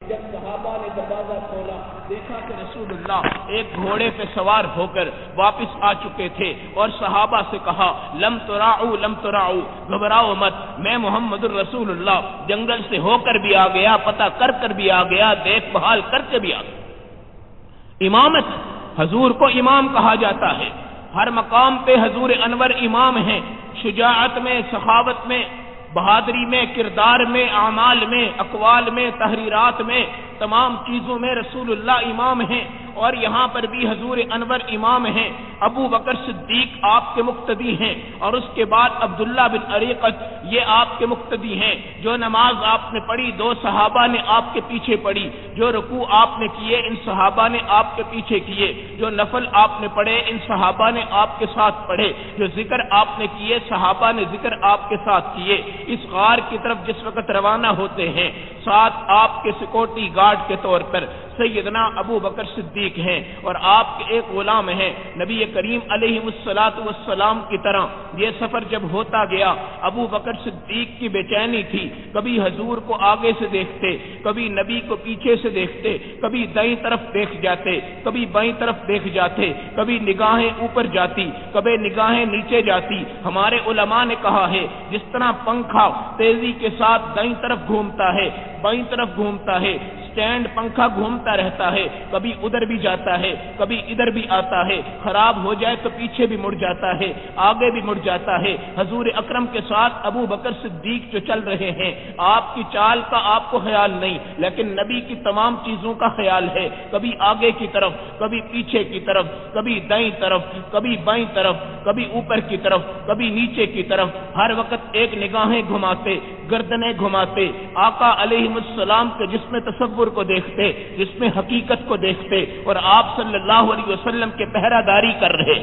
جب صحابہ نے دروازہ کھولا دیکھا کہ رسول اللہ ایک گھوڑے پہ سوار ہو کر واپس آ چکے تھے اور صحابہ سے کہا لم تراؤ گھبراؤ مت، میں محمد الرسول اللہ جنگل سے ہو کر بھی آ گیا، پتہ کر بھی آ گیا، دیکھ بھال کر کے بھی آ گیا۔ امامت، حضور کو امام کہا جاتا ہے، ہر مقام پہ حضور انور امام ہیں، شجاعت میں، سخاوت میں، بہادری میں، کردار میں، اعمال میں، اقوال میں، تحریرات میں، تمام چیزوں میں رسول اللہ امام ہیں، اور یہاں پر بھی حضور انور امام ہیں۔ ابو بکر صدیق آپ کے مقتدی ہیں، اور اس کے بعد عبداللہ بن اریقط یہ آپ کے مقتدی ہیں۔ جو نماز آپ نے پڑھی 2 صحابہ نے آپ کے پیچھے پڑھی، جو رکوع آپ نے کیے ان صحابہ نے آپ کے پیچھے کیے، جو نفل آپ نے پڑھے ان صحابہ نے آپ کے ساتھ پڑھے، جو ذکر آپ نے کیے صحابہ نے ذکر آپ کے ساتھ کیے۔ اس غار کی طرف جس وقت روانہ ہوتے ہیں، ساتھ آپ کے سیکورٹی گارڈ کے طور پر سیدنا ابو بکر صدیق ہیں، اور آپ کے ایک غلام ہیں۔ نبی کریم علیہ الصلوۃ والسلام کی طرح یہ سفر جب ہوتا گیا، ابو بکر صدیق کی بے چینی تھی، کبھی حضور کو آگے سے دیکھتے، کبھی نبی کو پیچھے سے دیکھتے، کبھی دائیں طرف دیکھ جاتے، کبھی بائیں طرف دیکھ جاتے، کبھی نگاہیں اوپر جاتی، کبھی نگاہیں نیچے جاتی۔ ہمارے علماء نے کہا ہے جس طرح پنکھا تیزی کے ساتھ دائیں طرف گھومتا ہے، بائیں طرف گھومتا ہے، سٹینڈ پنکھا گھومتا رہتا ہے، کبھی ادھر بھی جاتا ہے، کبھی ادھر بھی آتا ہے، خراب ہو جائے تو پیچھے بھی مڑ جاتا ہے، آگے بھی مڑ جاتا ہے۔ حضور اکرم کے ساتھ ابو بکر صدیق جو چل رہے ہیں، آپ کی چال کا آپ کو خیال نہیں، لیکن نبی کی تمام چیزوں کا خیال ہے، کبھی آگے کی طرف، کبھی پیچھے کی طرف، کبھی دائیں طرف، کبھی بائیں طرف، کبھی اوپر کی طرف، کبھی نیچے کی طرف، ہر وقت ایک نگاہیں گھماتے، گردنیں گھماتے، آقا علیہ السلام کے جس میں تصور کو دیکھتے، جس میں حقیقت کو دیکھتے، اور آپ صلی اللہ علیہ وسلم کے پہرہ داری کر رہے۔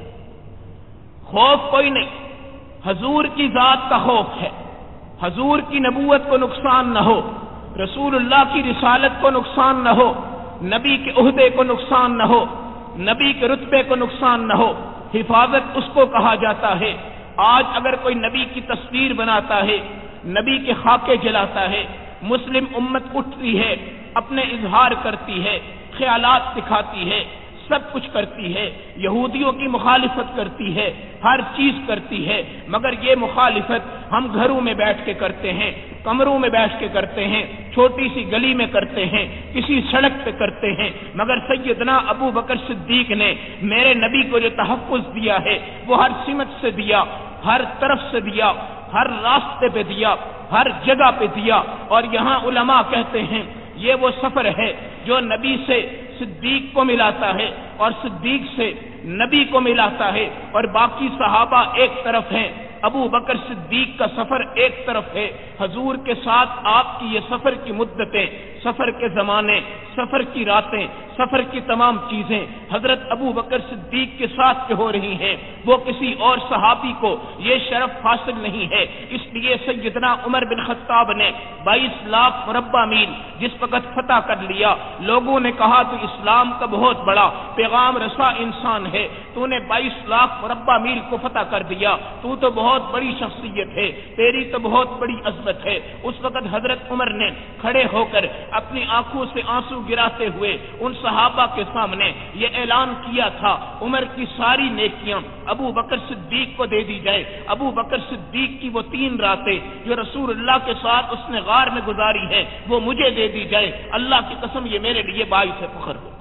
خوف کوئی نہیں، حضور کی ذات کا خوف ہے، حضور کی نبوت کو نقصان نہ ہو، رسول اللہ کی رسالت کو نقصان نہ ہو، نبی کے عہدے کو نقصان نہ ہو، نبی کے رتبے کو نقصان نہ ہو۔ حفاظت اس کو کہا جاتا ہے۔ آج اگر کوئی نبی کی تصویر بناتا ہے، نبی کے خاکے جلاتا ہے، مسلم امت اٹھتی ہے، اپنے اظہار کرتی ہے، خیالات دکھاتی ہے، سب کچھ کرتی ہے، یہودیوں کی مخالفت کرتی ہے، ہر چیز کرتی ہے، مگر یہ مخالفت ہم گھروں میں بیٹھ کے کرتے ہیں، کمروں میں بیٹھ کے کرتے ہیں، چھوٹی سی گلی میں کرتے ہیں، کسی سڑک پہ کرتے ہیں، مگر سیدنا ابو بکر صدیق نے میرے نبی کو جو تحفظ دیا ہے وہ ہر سمت سے دیا، ہر طرف سے دیا، ہر راستے پہ دیا، ہر جگہ پہ دیا۔ اور یہاں علماء کہتے ہیں یہ وہ سفر ہے جو نبی سے صدیق کو ملاتا ہے اور صدیق سے نبی کو ملاتا ہے، اور باقی صحابہ ایک طرف ہیں، ابو بکر صدیق کا سفر ایک طرف ہے۔ حضور کے ساتھ آپ کی یہ سفر کی مدتیں، سفر کے زمانے، سفر کی راتیں، سفر کی تمام چیزیں حضرت ابو بکر صدیق کے ساتھ جو ہو رہی ہیں، وہ کسی اور صحابی کو یہ شرف حاصل نہیں ہے۔ اس لیے سیدنا عمر بن خطاب نے 22 لاکھ مربع میل جس وقت فتح کر لیا، لوگوں نے کہا تو اسلام کا بہت بڑا پیغام رساں انسان ہے، تو نے 22 لاکھ مربع میل کو فتح کر دیا، تو بہت بڑی شخصیت ہے، تیری تو بہت بڑی عظمت ہے۔ اس وقت حضرت عمر نے کھڑے ہو کر اپنی آنکھوں سے آنسو گراتے ہوئے ان صحابہ کے سامنے یہ اعلان کیا تھا، عمر کی ساری نیکیاں ابو بکر صدیق کو دے دی جائے، ابو بکر صدیق کی وہ 3 راتیں جو رسول اللہ کے ساتھ اس نے غار میں گزاری ہیں وہ مجھے دے دی جائے، اللہ کی قسم یہ میرے لیے باعث فخر ہو،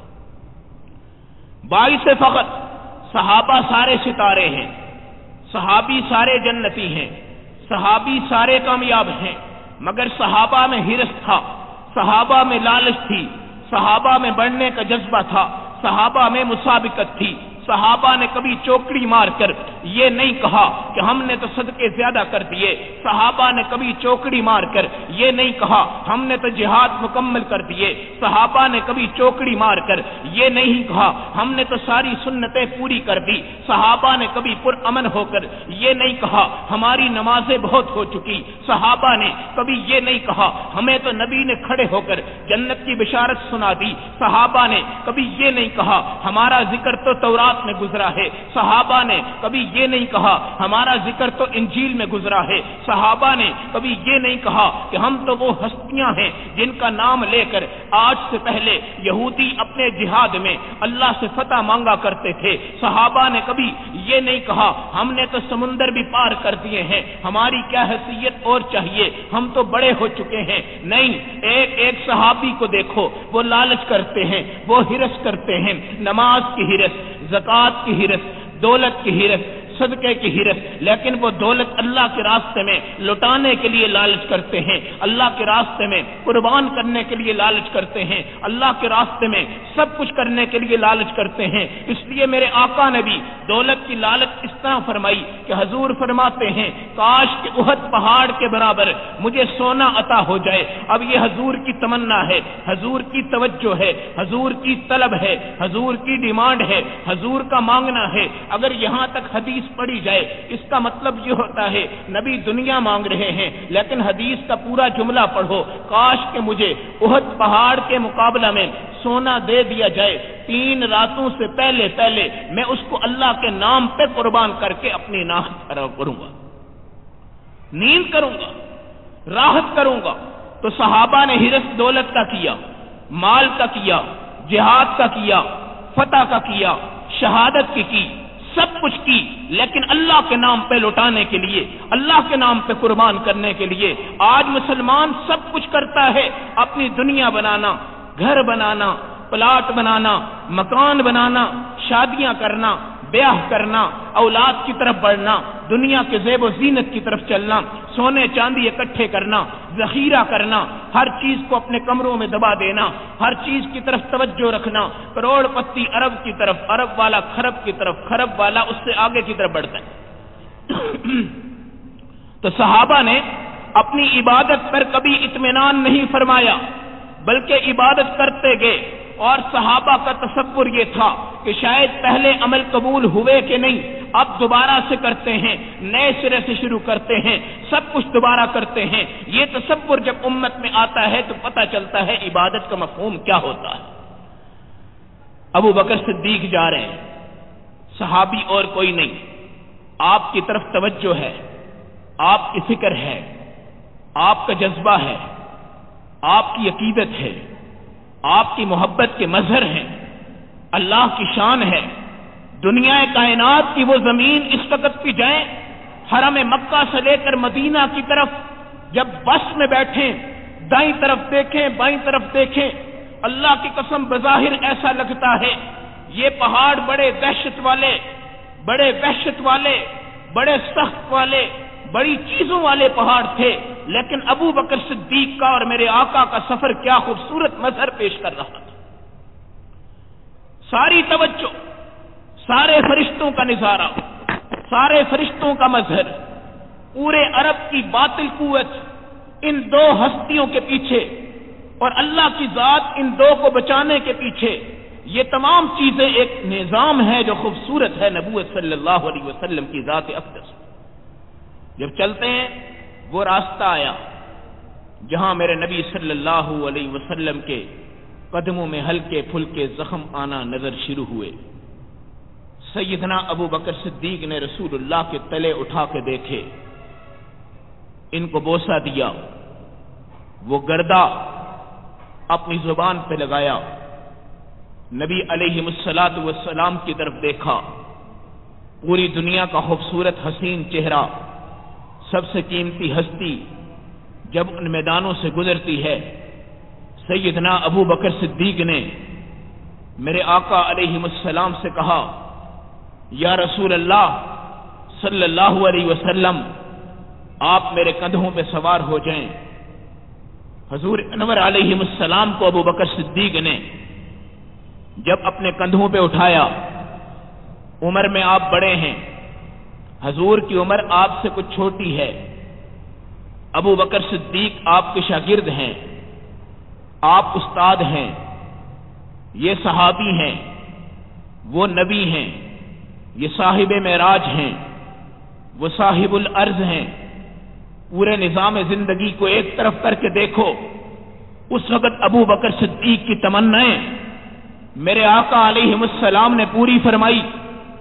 باعث فخر۔ صحابہ سارے ستارے ہیں، صحابی سارے جنتی ہیں، صحابی سارے کامیاب ہیں، مگر صحابہ میں حرص تھا، صحابہ میں لالچ تھی، صحابہ میں بڑھنے کا جذبہ تھا، صحابہ میں مسابقت تھی۔ صحابہ نے کبھی چوکڑی مار کر یہ نہیں کہا کہ ہم نے تو صدقے زیادہ کر دیے، صحابہ نے کبھی چوکڑی مار کر یہ نہیں کہا ہم نے تو جہاد مکمل کر دیے، صحابہ نے کبھی چوکڑی مار کر یہ نہیں کہا ہم نے تو ساری سنتیں پوری کر دی، صحابہ نے کبھی پرامن ہو کر یہ نہیں کہا ہماری نمازیں بہت ہو چکی، صحابہ نے کبھی یہ نہیں کہا ہمیں تو نبی نے کھڑے ہو کر جنت کی بشارت سنا دی، صحابہ نے کبھی یہ نہیں کہا ہمارا ذکر تو تورات میں گزرا ہے، صحابہ نے کبھی یہ نہیں کہا ہمارا ذکر تو انجیل میں گزرا ہے، صحابہ نے کبھی یہ نہیں کہا کہ ہم تو وہ ہستیاں ہیں جن کا نام لے کر آج سے پہلے یہودی اپنے جہاد میں اللہ سے فتح مانگا کرتے تھے، صحابہ نے کبھی یہ نہیں کہا ہم نے تو سمندر بھی پار کر دیے ہیں، ہماری کیا حیثیت اور چاہیے، ہم تو بڑے ہو چکے ہیں۔ نہیں، ایک ایک صحابی کو دیکھو، وہ لالچ کرتے ہیں، وہ ہرس کرتے ہیں، نماز کی ہرس، زکوٰۃ کی ہرس، دولت کی ہرس، صدقے کی ہرس، لیکن وہ دولت اللہ کے راستے میں لٹانے کے لیے لالچ کرتے ہیں، اللہ کے راستے میں قربان کرنے کے لیے لالچ کرتے ہیں، اللہ کے راستے میں سب کچھ کرنے کے لیے لالچ کرتے ہیں۔ اس لیے میرے آقا نے بھی دولت کی لالچ اس طرح فرمائی کہ حضور فرماتے ہیں کاش کہ احد پہاڑ کے برابر مجھے سونا عطا ہو جائے۔ اب یہ حضور کی تمنا ہے، حضور کی توجہ ہے، حضور کی طلب ہے، حضور کی ڈیمانڈ ہے، حضور کا مانگنا ہے۔ اگر یہاں تک حدیث پڑھی جائے اس کا مطلب یہ ہوتا ہے نبی دنیا مانگ رہے ہیں، لیکن حدیث کا پورا جملہ پڑھو، کاش کہ مجھے احد پہاڑ کے مقابلہ میں سونا دے دیا جائے، 3 راتوں سے پہلے پہلے میں اس کو اللہ کے نام پہ قربان کر کے اپنی ناحت کروں گا، نیند کروں گا، راحت کروں گا۔ تو صحابہ نے ہرس دولت کا کیا، مال کا کیا، جہاد کا کیا، فتح کا کیا، شہادت کی سب کچھ کی، لیکن اللہ کے نام پہ لوٹانے کے لیے، اللہ کے نام پہ قربان کرنے کے لیے۔ آج مسلمان سب کچھ کرتا ہے، اپنی دنیا بنانا، گھر بنانا، پلاٹ بنانا، مکان بنانا، شادیاں کرنا، بیاہ کرنا، اولاد کی طرف بڑھنا، دنیا کے زیب و زینت کی طرف چلنا، سونے چاندی اکٹھے کرنا، ذخیرہ کرنا، ہر چیز کو اپنے کمروں میں دبا دینا، ہر چیز کی طرف توجہ رکھنا، کروڑ پتی ارب کی طرف، ارب والا خرب کی طرف، خرب والا اس سے آگے کی طرف بڑھتا ہے۔ تو صحابہ نے اپنی عبادت پر کبھی اطمینان نہیں فرمایا، بلکہ عبادت کرتے گئے، اور صحابہ کا تصور یہ تھا کہ شاید پہلے عمل قبول ہوئے کہ نہیں، اب دوبارہ سے کرتے ہیں، نئے سرے سے شروع کرتے ہیں، سب کچھ دوبارہ کرتے ہیں۔ یہ تصور جب امت میں آتا ہے تو پتہ چلتا ہے عبادت کا مفہوم کیا ہوتا ہے۔ ابو بکر صدیق جا رہے ہیں، صحابی اور کوئی نہیں، آپ کی طرف توجہ ہے، آپ کی فکر ہے، آپ کا جذبہ ہے، آپ کی عقیدت ہے، آپ کی محبت کے مظہر ہیں، اللہ کی شان ہے۔ دنیا کائنات کی وہ زمین اس وقت بھی جائیں، حرم مکہ سے لے کر مدینہ کی طرف جب بس میں بیٹھیں، دائیں طرف دیکھیں، بائیں طرف دیکھیں، اللہ کی قسم بظاہر ایسا لگتا ہے یہ پہاڑ بڑے دہشت والے، بڑے وحشت والے، بڑے سخت والے، بڑی چیزوں والے پہاڑ تھے، لیکن ابو بکر صدیق کا اور میرے آقا کا سفر کیا خوبصورت مظہر پیش کر رہا تھا۔ ساری توجہ، سارے فرشتوں کا نظارہ، سارے فرشتوں کا مظہر، پورے عرب کی باطل قوت ان 2 ہستیوں کے پیچھے اور اللہ کی ذات ان 2 کو بچانے کے پیچھے، یہ تمام چیزیں ایک نظام ہے جو خوبصورت ہے نبوت صلی اللہ علیہ وسلم کی ذات اقدس۔ جب چلتے ہیں وہ راستہ آیا جہاں میرے نبی صلی اللہ علیہ وسلم کے قدموں میں ہلکے پھلکے زخم آنا نظر شروع ہوئے۔ سیدنا ابو بکر صدیق نے رسول اللہ کے تلے اٹھا کے دیکھے، ان کو بوسہ دیا، وہ گردہ اپنی زبان پہ لگایا، نبی علیہ الصلوۃ والسلام کی طرف دیکھا، پوری دنیا کا خوبصورت حسین چہرہ، سب سے قیمتی ہستی جب ان میدانوں سے گزرتی ہے، سیدنا ابو بکر صدیق نے میرے آقا علیہ السلام سے کہا یا رسول اللہ صلی اللہ علیہ وسلم آپ میرے کندھوں پہ سوار ہو جائیں۔ حضور انور علیہ السلام کو ابو بکر صدیق نے جب اپنے کندھوں پہ اٹھایا، عمر میں آپ بڑے ہیں، حضور کی عمر آپ سے کچھ چھوٹی ہے، ابو بکر صدیق آپ کے شاگرد ہیں، آپ استاد ہیں، یہ صحابی ہیں، وہ نبی ہیں، یہ صاحب معراج ہیں، وہ صاحب الارض ہیں۔ پورے نظام زندگی کو ایک طرف کر کے دیکھو، اس وقت ابو بکر صدیق کی تمنائیں میرے آقا علیہ السلام نے پوری فرمائی۔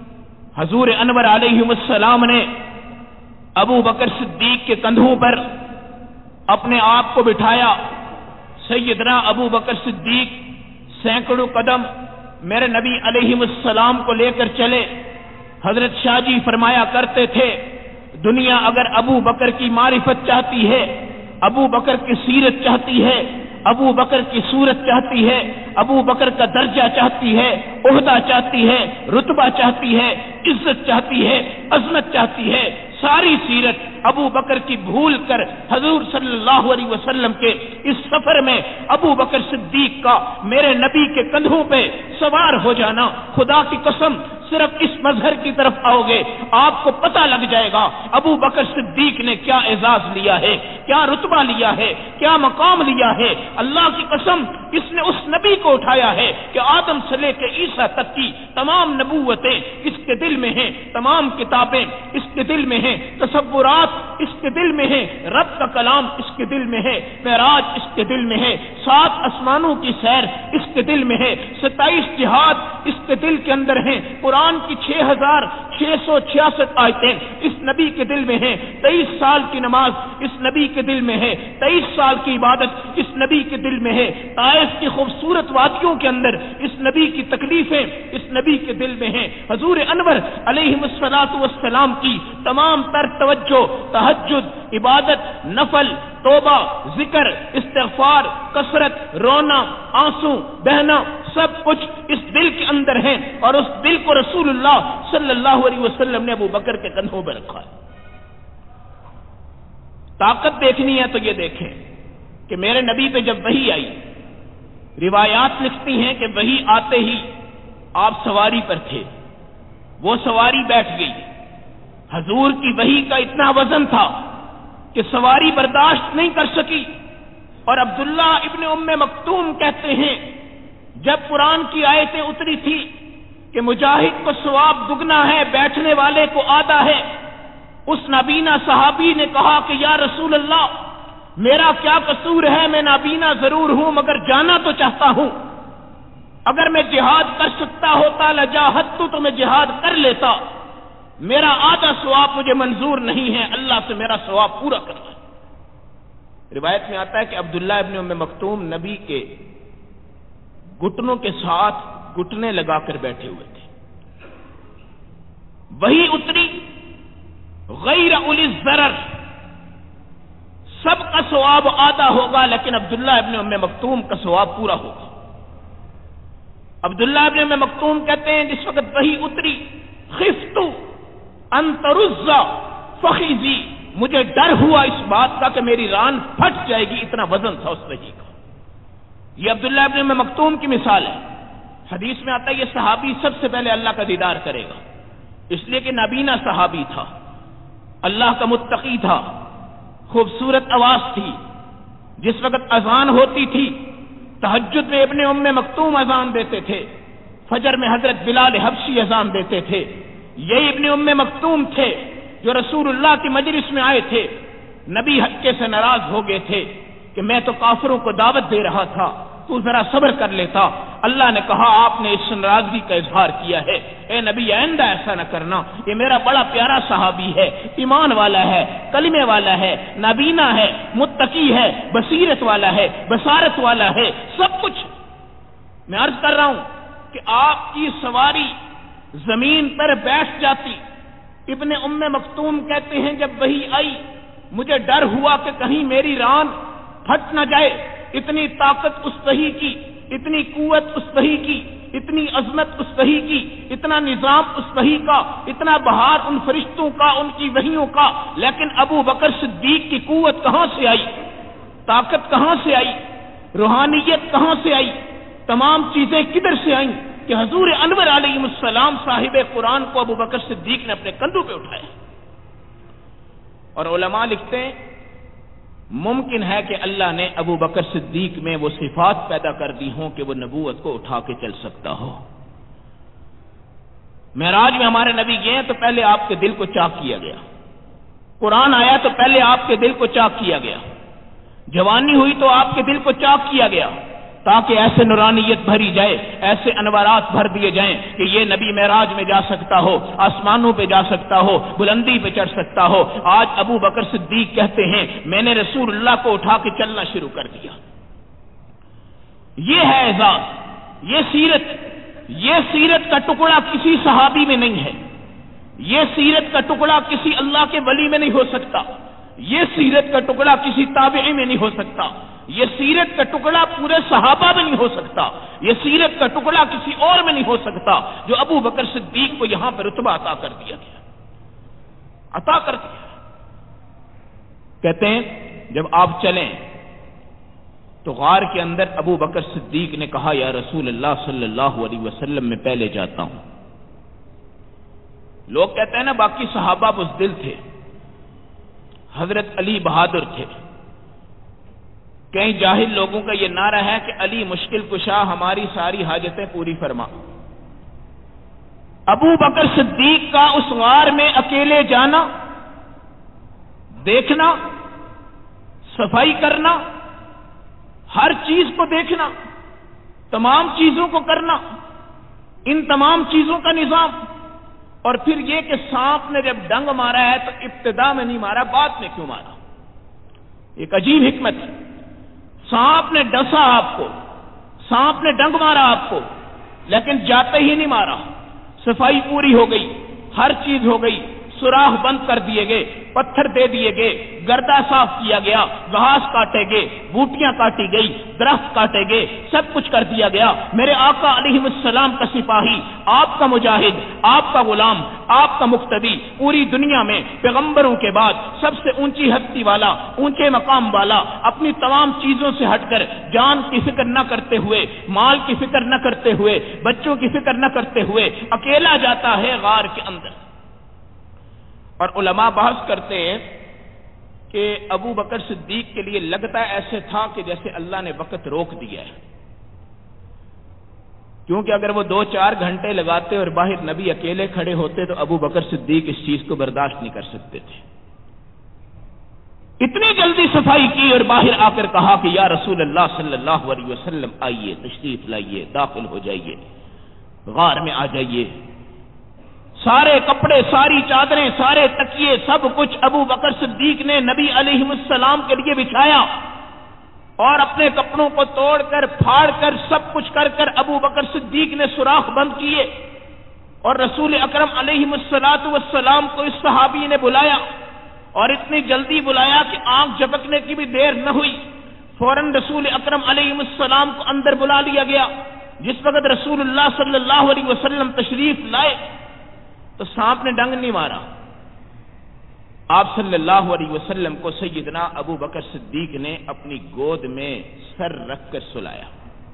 حضور انور علیہ السلام نے ابو بکر صدیق کے کندھوں پر اپنے آپ کو بٹھایا. سیدنا ابو بکر صدیق سینکڑوں قدم میرے نبی علیہ السلام کو لے کر چلے. حضرت شاہ جی فرمایا کرتے تھے دنیا اگر ابو بکر کی معرفت چاہتی ہے، ابو بکر کی سیرت چاہتی ہے، ابو بکر کی صورت چاہتی ہے، ابو بکر کا درجہ چاہتی ہے، عہدہ چاہتی ہے، رتبہ چاہتی ہے، عزت چاہتی ہے، عظمت چاہتی ہے، ساری سیرت ابو بکر کی بھول کر حضور صلی اللہ علیہ وسلم کے اس سفر میں ابو بکر صدیق کا میرے نبی کے کندھوں پہ سوار ہو جانا، خدا کی قسم صرف اس مظہر کی طرف آؤ گے آپ کو پتہ لگ جائے گا ابو بکر صدیق نے کیا اعزاز لیا ہے، کیا رتبہ لیا ہے، کیا مقام لیا ہے. اللہ کی قسم اس نے اس نبی کو اٹھایا ہے کہ آدم سے لے کے عیسیٰ تک کی تمام نبوتیں اس کے دل میں ہیں، تمام کتابیں اس کے دل میں ہیں، تصورات اس کے دل میں ہیں، رب کا کلام اس کے دل میں ہے، معراج اس کے دل میں ہے، 7 آسمانوں کی سیر اس کے دل میں ہے، 27 جہاد اس کے دل کے اندر ہیں، قرآن کی 6666 آیتیں اس نبی کے دل میں ہیں، 23 سال کی نماز اس نبی کے دل میں ہے، 23 سال کی عبادت اس نبی کے دل میں ہے، طائف کی خوبصورت وادیوں کے اندر اس نبی کی تکلیفیں اس نبی کے دل میں ہیں. حضور انور علیہ الصلوۃ والسلام کی تمام تر توجہ تہجد، عبادت، نفل، توبہ، ذکر، استغفار، کثرت، رونا، آنسو بہنا، سب کچھ اس دل کے اندر ہے اور اس دل کو رسول اللہ صلی اللہ علیہ وسلم نے ابو بکر کے کندھوں پر رکھا ہے. طاقت دیکھنی ہے تو یہ دیکھیں کہ میرے نبی پہ جب وحی آئی، روایات لکھتی ہیں کہ وحی آتے ہی آپ سواری پر تھے، وہ سواری بیٹھ گئی. حضور کی وحی کا اتنا وزن تھا کہ سواری برداشت نہیں کر سکی. اور عبداللہ ابن ام مکتوم کہتے ہیں جب قرآن کی آیتیں اتری تھی کہ مجاہد کو ثواب دگنا ہے، بیٹھنے والے کو آدھا ہے، اس نابینا صحابی نے کہا کہ یا رسول اللہ میرا کیا قصور ہے، میں نابینا ضرور ہوں مگر جانا تو چاہتا ہوں، اگر میں جہاد کر سکتا ہوتا لجاہدت تو میں جہاد کر لیتا، میرا آدھا ثواب مجھے منظور نہیں ہے، اللہ سے میرا ثواب پورا کرنا ہے. روایت میں آتا ہے کہ عبداللہ ابن ام مکتوم نبی کے گھٹنوں کے ساتھ گھٹنے لگا کر بیٹھے ہوئے تھے. وہی اتری غیر اولی الضرر، سب کا ثواب آدھا ہوگا لیکن عبداللہ ابن ام مکتوم کا ثواب پورا ہوگا. عبداللہ ابن ام مکتوم کہتے ہیں جس وقت وہی اتری خفت ان ترز فخذی، مجھے ڈر ہوا اس بات کا کہ میری ران پھٹ جائے گی، اتنا وزن تھا اس وحی کا. یہ عبداللہ ابن ام مکتوم کی مثال ہے. حدیث میں آتا ہے یہ صحابی سب سے پہلے اللہ کا دیدار کرے گا، اس لیے کہ نابینا صحابی تھا، اللہ کا متقی تھا، خوبصورت آواز تھی. جس وقت اذان ہوتی تھی تہجد میں ابن ام مکتوم اذان دیتے تھے، فجر میں حضرت بلال حبشی اذان دیتے تھے. یہی ابن ام مکتوم تھے جو رسول اللہ کی مجلس میں آئے تھے، نبی حقے سے ناراض ہو گئے تھے کہ میں تو کافروں کو دعوت دے رہا تھا، تو ذرا صبر کر لیتا. اللہ نے کہا آپ نے اس ناراضگی کا اظہار کیا ہے، اے نبی آئندہ ایسا نہ کرنا، یہ میرا بڑا پیارا صحابی ہے، ایمان والا ہے، کلمے والا ہے، نابینا ہے، متقی ہے، بصیرت والا ہے، بصارت والا ہے، سب کچھ. میں عرض کر رہا ہوں کہ آپ کی سواری زمین پر بیٹھ جاتی. ابن ام مکتوم کہتے ہیں جب وہی آئی مجھے ڈر ہوا کہ کہیں میری ران پھٹ نہ جائے. اتنی طاقت اس وحی کی، اتنی قوت اس وحی کی، اتنی عظمت اس وحی کی، اتنا نظام اس وحی کا، اتنا بہار ان فرشتوں کا، ان کی وحیوں کا. لیکن ابو بکر صدیق کی قوت کہاں سے آئی، طاقت کہاں سے آئی، روحانیت کہاں سے آئی، تمام چیزیں کدھر سے آئیں کہ حضور انور علیہ السلام صاحب قرآن کو ابو بکر صدیق نے اپنے کندھوں پہ اٹھایا. اور علماء لکھتے ہیں ممکن ہے کہ اللہ نے ابو بکر صدیق میں وہ صفات پیدا کر دی ہوں کہ وہ نبوت کو اٹھا کے چل سکتا ہو. معراج میں ہمارے نبی گئے ہیں تو پہلے آپ کے دل کو چاک کیا گیا، قرآن آیا تو پہلے آپ کے دل کو چاک کیا گیا، جوانی ہوئی تو آپ کے دل کو چاک کیا گیا، تاکہ ایسے نورانیت بھری جائے، ایسے انوارات بھر دیے جائیں کہ یہ نبی معراج میں جا سکتا ہو، آسمانوں پہ جا سکتا ہو، بلندی پہ چڑھ سکتا ہو۔ آج ابو بکر صدیق کہتے ہیں میں نے رسول اللہ کو اٹھا کے چلنا شروع کر دیا۔ یہ ہے اعزاز، یہ سیرت کا ٹکڑا کسی صحابی میں نہیں ہے، یہ سیرت کا ٹکڑا کسی اللہ کے ولی میں نہیں ہو سکتا، یہ سیرت کا ٹکڑا کسی تابعی میں نہیں ہو سکتا، یہ سیرت کا ٹکڑا پورے صحابہ میں نہیں ہو سکتا، یہ سیرت کا ٹکڑا کسی اور میں نہیں ہو سکتا جو ابو بکر صدیق کو یہاں پر رتبہ عطا کر دیا گیا، عطا کر دیا۔ کہتے ہیں جب آپ چلیں تو غار کے اندر ابو بکر صدیق نے کہا یا رسول اللہ صلی اللہ علیہ وسلم میں پہلے جاتا ہوں۔ لوگ کہتے ہیں نا باقی صحابہ بزدل تھے، حضرت علی بہادر تھے، کئی جاہل لوگوں کا یہ نعرہ ہے کہ علی مشکل کشا ہماری ساری حاجتیں پوری فرما۔ ابو بکر صدیق کا اس غار میں اکیلے جانا، دیکھنا، صفائی کرنا، ہر چیز کو دیکھنا، تمام چیزوں کو کرنا، ان تمام چیزوں کا نظام، اور پھر یہ کہ سانپ نے جب ڈنگ مارا ہے تو ابتدا میں نہیں مارا، بعد میں کیوں مارا؟ ایک عجیب حکمت ہے۔ سانپ نے ڈسا آپ کو، سانپ نے ڈنگ مارا آپ کو، لیکن جاتے ہی نہیں مارا، صفائی پوری ہو گئی، ہر چیز ہو گئی، سوراخ بند کر دیے گئے، پتھر دے دیے گئے، گردہ صاف کیا گیا، گھاس کاٹے گئے، بوٹیاں کاٹی گئی، درخت کاٹے گئے، سب کچھ کر دیا گیا۔ میرے آقا علیہ السلام کا سپاہی، آپ کا مجاہد، آپ کا غلام، آپ کا مقتدی، پوری دنیا میں پیغمبروں کے بعد سب سے اونچی ہستی والا، اونچے مقام والا، اپنی تمام چیزوں سے ہٹ کر، جان کی فکر نہ کرتے ہوئے، مال کی فکر نہ کرتے ہوئے، بچوں کی فکر نہ کرتے ہوئے اکیلا جاتا ہے غار کے اندر۔ اور علماء بحث کرتے ہیں کہ ابو بکر صدیق کے لیے لگتا ایسے تھا کہ جیسے اللہ نے وقت روک دیا ہے، کیونکہ اگر وہ 2-4 گھنٹے لگاتے اور باہر نبی اکیلے کھڑے ہوتے تو ابو بکر صدیق اس چیز کو برداشت نہیں کر سکتے تھے۔ اتنی جلدی صفائی کی اور باہر آ کر کہا کہ یا رسول اللہ صلی اللہ علیہ وسلم آئیے، تشریف لائیے، داخل ہو جائیے، غار میں آ جائیے۔ سارے کپڑے، ساری چادریں، سارے تکیے، سب کچھ ابو بکر صدیق نے نبی علیہ السلام کے لیے بچھایا، اور اپنے کپڑوں کو توڑ کر، پھاڑ کر، سب کچھ کر کر ابو بکر صدیق نے سوراخ بند کیے، اور رسول اکرم علیہ السلام کو اس صحابی نے بلایا، اور اتنی جلدی بلایا کہ آنکھ جھپکنے کی بھی دیر نہ ہوئی، فوراً رسول اکرم علیہ السلام کو اندر بلا لیا گیا۔ جس وقت رسول اللہ صلی اللہ علیہ وسلم تشریف لائے تو سانپ نے ڈنگ نہیں مارا، آپ صلی اللہ علیہ وسلم کو سیدنا ابو بکر صدیق نے اپنی گود میں سر رکھ کر سلایا۔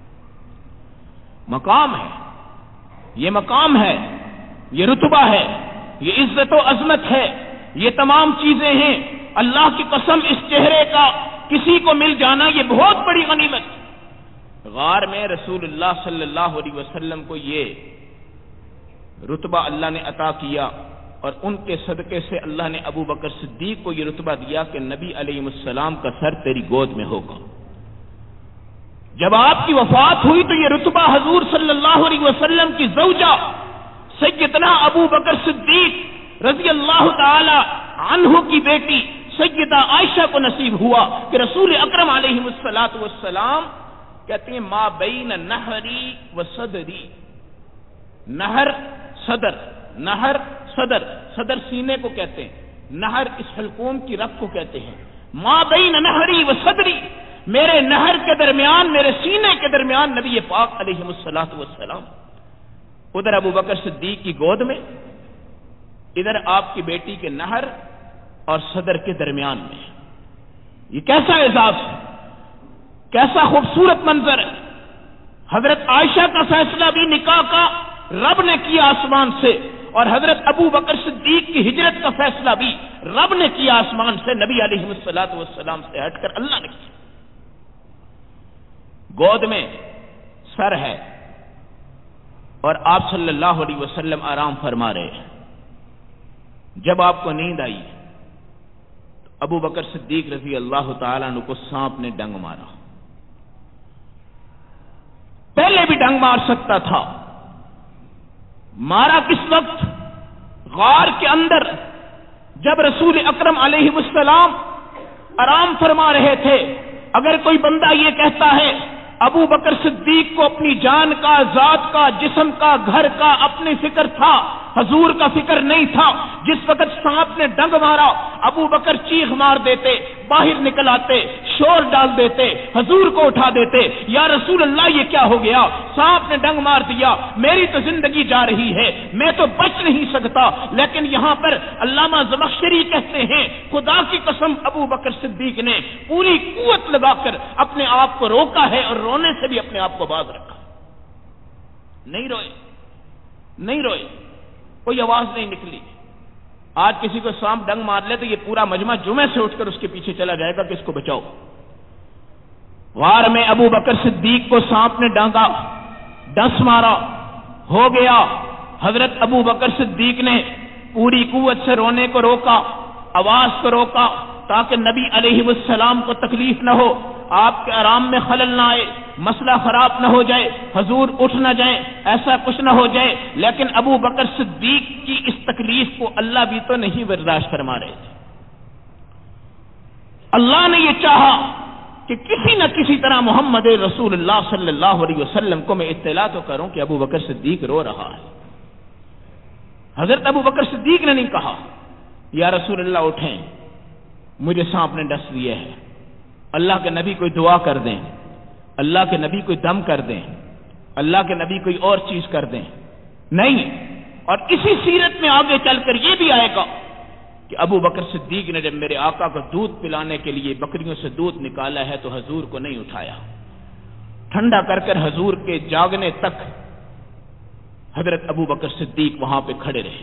مقام ہے، یہ مقام ہے، یہ رتبہ ہے، یہ عزت و عظمت ہے، یہ تمام چیزیں ہیں۔ اللہ کی قسم اس چہرے کا کسی کو مل جانا یہ بہت بڑی غنیمت۔ غار میں رسول اللہ صلی اللہ علیہ وسلم کو یہ رتبہ اللہ نے عطا کیا، اور ان کے صدقے سے اللہ نے ابو بکر صدیق کو یہ رتبہ دیا کہ نبی علیہ السلام کا سر تیری گود میں ہوگا۔ جب آپ کی وفات ہوئی تو یہ رتبہ حضور صلی اللہ علیہ وسلم کی زوجہ سیدنا ابو بکر صدیق رضی اللہ تعالی عنہ کی بیٹی سیدہ عائشہ کو نصیب ہوا کہ رسول اکرم علیہ السلام کہتے ہیں ما بین نہری و صدری، نہر صدر، نہر صدر، صدر سینے کو کہتے ہیں، نہر اس حلقوم کی رگ کو کہتے ہیں۔ ما بین نہری و صدری، میرے نہر کے درمیان، میرے سینے کے درمیان نبی پاک علیہ السلام، ادھر ابو بکر صدیق کی گود میں، ادھر آپ کی بیٹی کے نہر اور صدر کے درمیان میں۔ یہ کیسا اعزاز ہے، کیسا خوبصورت منظر ہے۔ حضرت عائشہ کا فیصلہ بھی نکاح کا رب نے کیا آسمان سے، اور حضرت ابو بکر صدیق کی ہجرت کا فیصلہ بھی رب نے کیا آسمان سے، نبی علیہ السلام سے ہٹ کر اللہ نے کیا۔ گود میں سر ہے اور آپ صلی اللہ علیہ وسلم آرام فرما رہے ہیں۔ جب آپ کو نیند آئی تو ابو بکر صدیق رضی اللہ تعالیٰ عنہ کو سانپ نے ڈنگ مارا، ڈنگ مار سکتا تھا. مارا کس وقت؟ غار کے اندر جب رسول اکرم علیہ السلام آرام فرما رہے تھے. اگر کوئی بندہ یہ کہتا ہے ابو بکر صدیق کو اپنی جان کا، ذات کا، جسم کا، گھر کا اپنی فکر تھا، حضور کا فکر نہیں تھا. جس وقت سانپ نے ڈنگ مارا ابو بکر چیخ مار دیتے، باہر نکل آتے، شور ڈال دیتے، حضور کو اٹھا دیتے. یا رسول اللہ یہ کیا ہو گیا؟ سانپ نے ڈنگ مار دیا، میری تو زندگی جا رہی ہے، میں تو بچ نہیں سکتا. لیکن یہاں پر علامہ زمخشری کہتے ہیں خدا کی قسم ابو بکر صدیق نے پوری قوت لگا کر اپنے آپ کو روکا ہے اور رونے سے بھی اپنے آپ کو باز رکھا. نہیں روئے، نہیں روئے، کوئی آواز نہیں نکلی. آج کسی کو سانپ ڈنگ مار لے تو یہ پورا مجمع جمعے سے اٹھ کر اس کے پیچھے چلا جائے گا کہ اس کو بچاؤ. غار میں ابو بکر صدیق کو سانپ نے ڈانگا، ڈس مارا، ہو گیا. حضرت ابو بکر صدیق نے پوری قوت سے رونے کو روکا، آواز کو روکا تاکہ نبی علیہ السلام کو تکلیف نہ ہو، آپ کے آرام میں خلل نہ آئے، مسئلہ خراب نہ ہو جائے، حضور اٹھ نہ جائیں، ایسا کچھ نہ ہو جائے. لیکن ابو بکر صدیق کی اس تکلیف کو اللہ بھی تو نہیں برداشت فرما رہے تھے. اللہ نے یہ چاہا کہ کسی نہ کسی طرح محمد رسول اللہ صلی اللہ علیہ وسلم کو میں اطلاع تو کروں کہ ابو بکر صدیق رو رہا ہے. حضرت ابو بکر صدیق نے نہیں کہا یا رسول اللہ اٹھیں، مجھے سانپ نے ڈس لیے ہے، اللہ کے نبی کوئی دعا کر دیں، اللہ کے نبی کوئی دم کر دیں، اللہ کے نبی کوئی اور چیز کر دیں. نہیں. اور اسی سیرت میں آگے چل کر یہ بھی آئے گا کہ ابو بکر صدیق نے جب میرے آقا کو دودھ پلانے کے لیے بکریوں سے دودھ نکالا ہے تو حضور کو نہیں اٹھایا، ٹھنڈا کر کر حضور کے جاگنے تک حضرت ابو بکر صدیق وہاں پہ کھڑے رہے.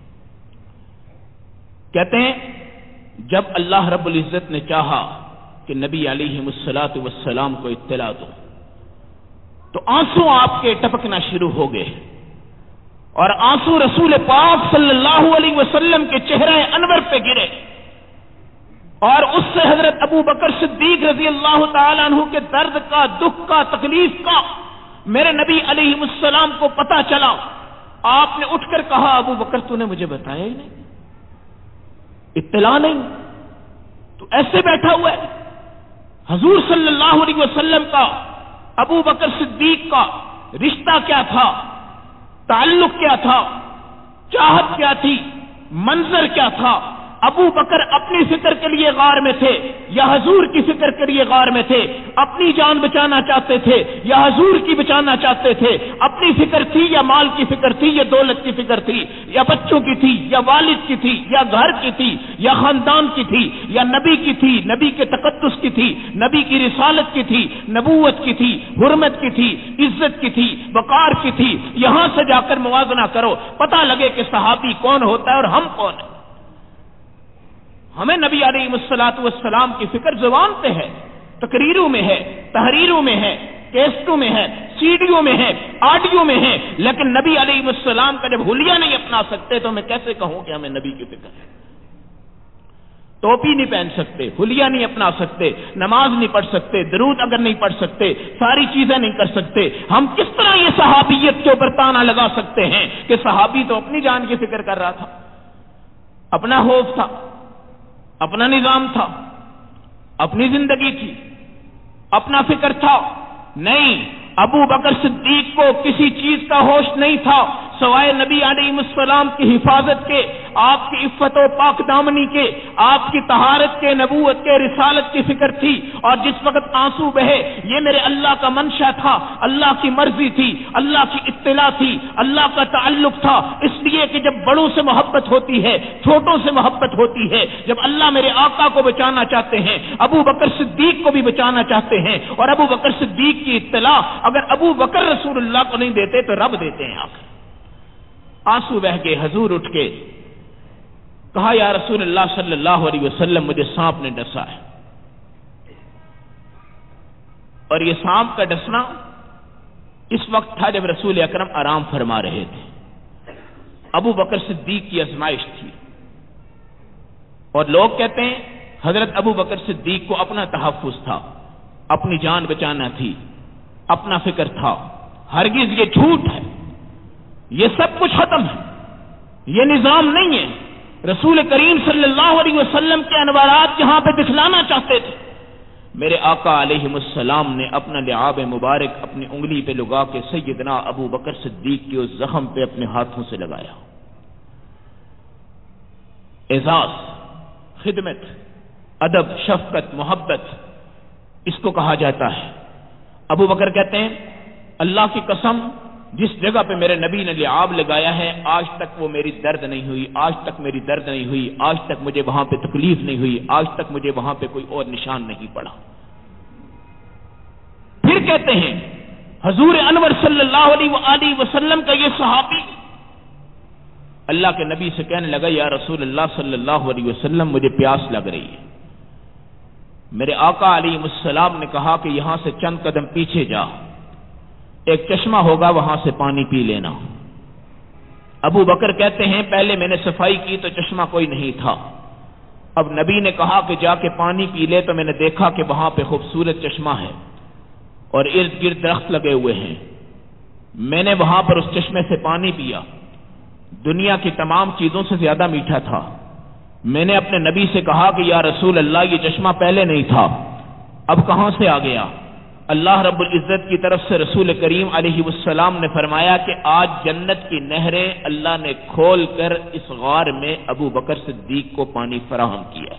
کہتے ہیں جب اللہ رب العزت نے چاہا کہ نبی علیہ الصلوۃ والسلام کو اطلاع دو تو آنسو آپ کے ٹپکنا شروع ہو گئے، اور آنسو رسول پاک صلی اللہ علیہ وسلم کے چہرے انور پہ گرے، اور اس سے حضرت ابو بکر صدیق رضی اللہ تعالیٰ عنہ کے درد کا، دکھ کا، تکلیف کا میرے نبی علیہ السلام کو پتا چلا. آپ نے اٹھ کر کہا ابو بکر تو نے مجھے بتایا ہی نہیں، اطلاع نہیں، تو ایسے بیٹھا ہوا ہے. حضور صلی اللہ علیہ وسلم کا ابو بکر صدیق کا رشتہ کیا تھا، تعلق کیا تھا، چاہت کیا تھی، منظر کیا تھا؟ ابو بکر اپنی فکر کے لیے غار میں تھے یا حضور کی فکر کے لیے غار میں تھے؟ اپنی جان بچانا چاہتے تھے یا حضور کی بچانا چاہتے تھے؟ اپنی فکر تھی یا مال کی فکر تھی یا دولت کی فکر تھی یا بچوں کی تھی یا والد کی تھی یا گھر کی تھی یا خاندان کی تھی یا نبی کی تھی، نبی کے تقدس کی تھی، نبی کی رسالت کی تھی، نبوت کی تھی، حرمت کی تھی، عزت کی تھی، وقار کی تھی؟ یہاں سے جا کر موازنہ کرو، پتہ لگے کہ صحابی کون ہوتا ہے اور ہم کون ہیں. ہمیں نبی علیہ الصلوۃ والسلام کی فکر زبان پہ ہے، تقریروں میں ہے، تحریروں میں ہے، کیسٹوں میں ہے، سیڈیوں میں ہے، آڈیو میں ہے، لیکن نبی علیہ السلام کا جب حلیہ نہیں اپنا سکتے تو میں کیسے کہوں کہ ہمیں نبی کی فکر ہے؟ ٹوپی نہیں پہن سکتے، حلیہ نہیں اپنا سکتے، نماز نہیں پڑھ سکتے، درود اگر نہیں پڑھ سکتے، ساری چیزیں نہیں کر سکتے، ہم کس طرح یہ صحابیت کے اوپر تانا لگا سکتے ہیں کہ صحابی تو اپنی جان کی فکر کر رہا تھا، اپنا خوف تھا، اپنا نظام تھا، اپنی زندگی تھی، اپنا فکر تھا؟ نہیں. ابو بکر صدیق کو کسی چیز کا ہوش نہیں تھا سوائے نبی علیہ السلام کی حفاظت کے، آپ کی عفت و پاک دامنی کے، آپ کی طہارت کے، نبوت کے، رسالت کی فکر تھی. اور جس وقت آنسو بہے یہ میرے اللہ کا منشا تھا، اللہ کی مرضی تھی، اللہ کی اطلاع تھی، اللہ کا تعلق تھا. اس لیے کہ جب بڑوں سے محبت ہوتی ہے چھوٹوں سے محبت ہوتی ہے. جب اللہ میرے آقا کو بچانا چاہتے ہیں ابو بکر صدیق کو بھی بچانا چاہتے ہیں، اور ابو بکر صدیق کی اطلاع اگر ابو بکر رسول اللہ کو نہیں دیتے تو رب دیتے ہیں. آخر آنسو بہ گئے. حضور اٹھ کے کہا یا رسول اللہ صلی اللہ علیہ وسلم مجھے سانپ نے ڈسا ہے. اور یہ سانپ کا ڈسنا اس وقت تھا جب رسول اکرم آرام فرما رہے تھے. ابو بکر صدیق کی آزمائش تھی. اور لوگ کہتے ہیں حضرت ابو بکر صدیق کو اپنا تحفظ تھا، اپنی جان بچانا تھی، اپنا فکر تھا. ہرگز یہ جھوٹ ہے، یہ سب کچھ ختم ہے، یہ نظام نہیں ہے۔ رسول کریم صلی اللہ علیہ وسلم کے انوارات یہاں پہ دکھلانا چاہتے تھے۔ میرے آقا علیہ السلام نے اپنا لعاب مبارک اپنی انگلی پہ لگا کے سیدنا ابو بکر صدیق کے اس زخم پہ اپنے ہاتھوں سے لگایا۔ اعزاز، خدمت، ادب، شفقت، محبت، اس کو کہا جاتا ہے۔ ابو بکر کہتے ہیں اللہ کی قسم، جس جگہ پہ میرے نبی نے لعاب لگایا ہے آج تک وہ میری درد نہیں ہوئی، آج تک میری درد نہیں ہوئی، آج تک مجھے وہاں پہ تکلیف نہیں ہوئی، آج تک مجھے وہاں پہ کوئی اور نشان نہیں پڑا۔ پھر کہتے ہیں حضور انور صلی اللہ علیہ وآلہ وسلم کا یہ صحابی اللہ کے نبی سے کہنے لگا یا رسول اللہ صلی اللہ علیہ وسلم مجھے پیاس لگ رہی ہے۔ میرے آقا علیہ السلام نے کہا کہ یہاں سے چند قدم پیچھے جا، ایک چشمہ ہوگا وہاں سے پانی پی لینا۔ ابو بکر کہتے ہیں پہلے میں نے صفائی کی تو چشمہ کوئی نہیں تھا، اب نبی نے کہا کہ جا کے پانی پی لے تو میں نے دیکھا کہ وہاں پہ خوبصورت چشمہ ہے اور ارد گرد درخت لگے ہوئے ہیں۔ میں نے وہاں پر اس چشمے سے پانی پیا، دنیا کی تمام چیزوں سے زیادہ میٹھا تھا۔ میں نے اپنے نبی سے کہا کہ یا رسول اللہ یہ چشمہ پہلے نہیں تھا، اب کہاں سے آ گیا؟ اللہ رب العزت کی طرف سے رسول کریم علیہ السلام نے فرمایا کہ آج جنت کی نہریں اللہ نے کھول کر اس غار میں ابو بکر صدیق کو پانی فراہم کیا۔